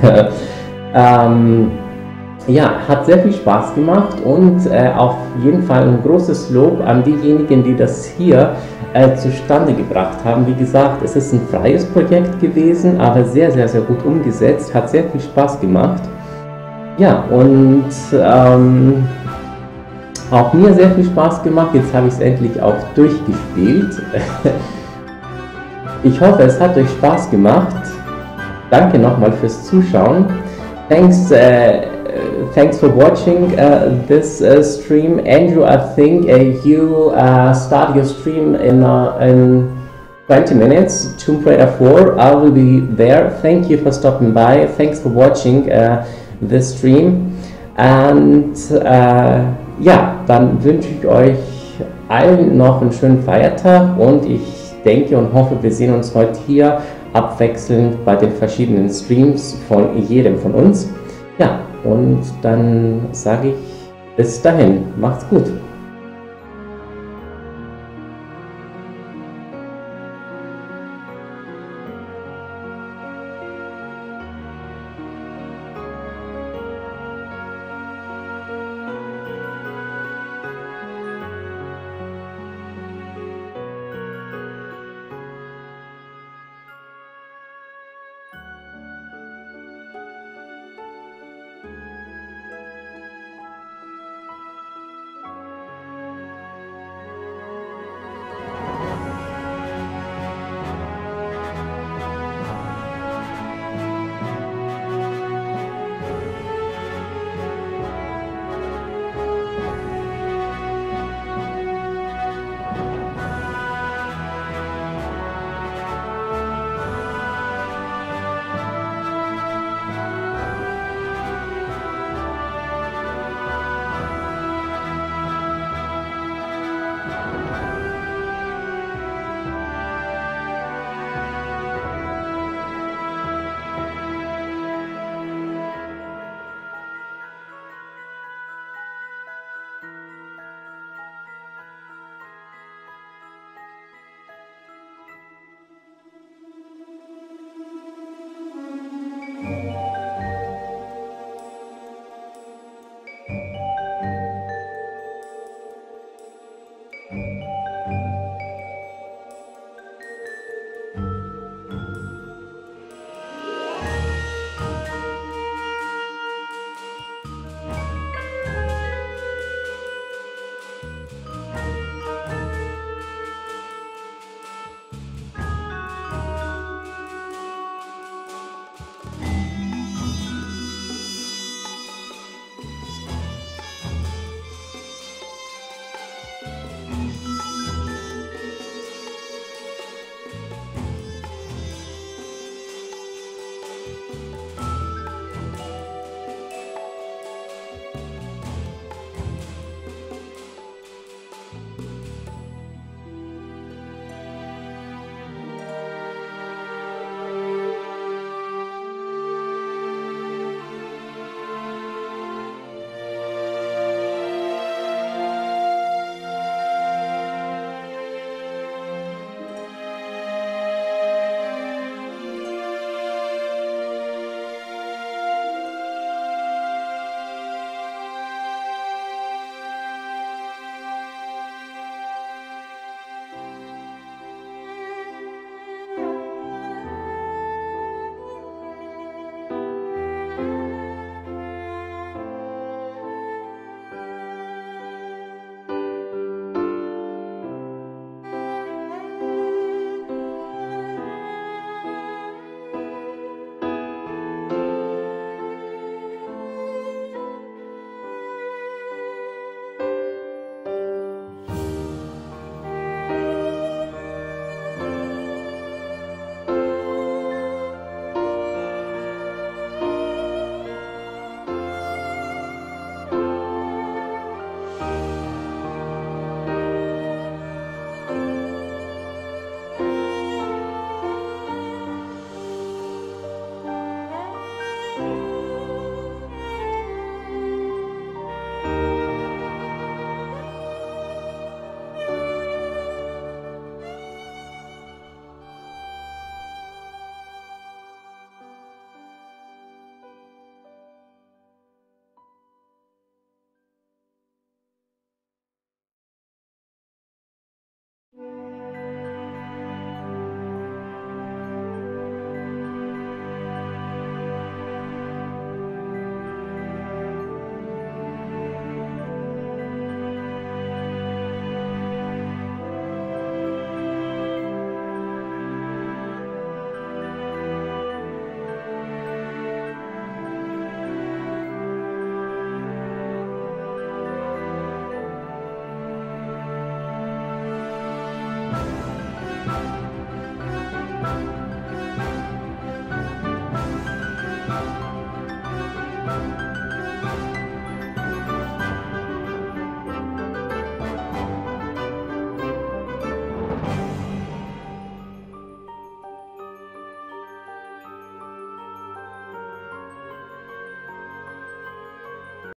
Ja, hat sehr viel Spaß gemacht und auf jeden Fall ein großes Lob an diejenigen, die das hier zustande gebracht haben. Wie gesagt, es ist ein freies Projekt gewesen, aber sehr, sehr, sehr gut umgesetzt, hat sehr viel Spaß gemacht. Ja, und auch mir sehr viel Spaß gemacht. Jetzt habe ich es endlich auch durchgespielt. Ich hoffe, es hat euch Spaß gemacht. Danke nochmal fürs Zuschauen. Thanks for watching this stream. Andrew, I think you start your stream in 20 minutes. Tomb Raider 4, I will be there. Thank you for stopping by. Thanks for watching this stream. Und ja, dann wünsche ich euch allen noch einen schönen Feiertag und ich denke und hoffe, wir sehen uns heute hier abwechselnd bei den verschiedenen Streams von jedem von uns. Ja, und dann sage ich bis dahin, macht's gut.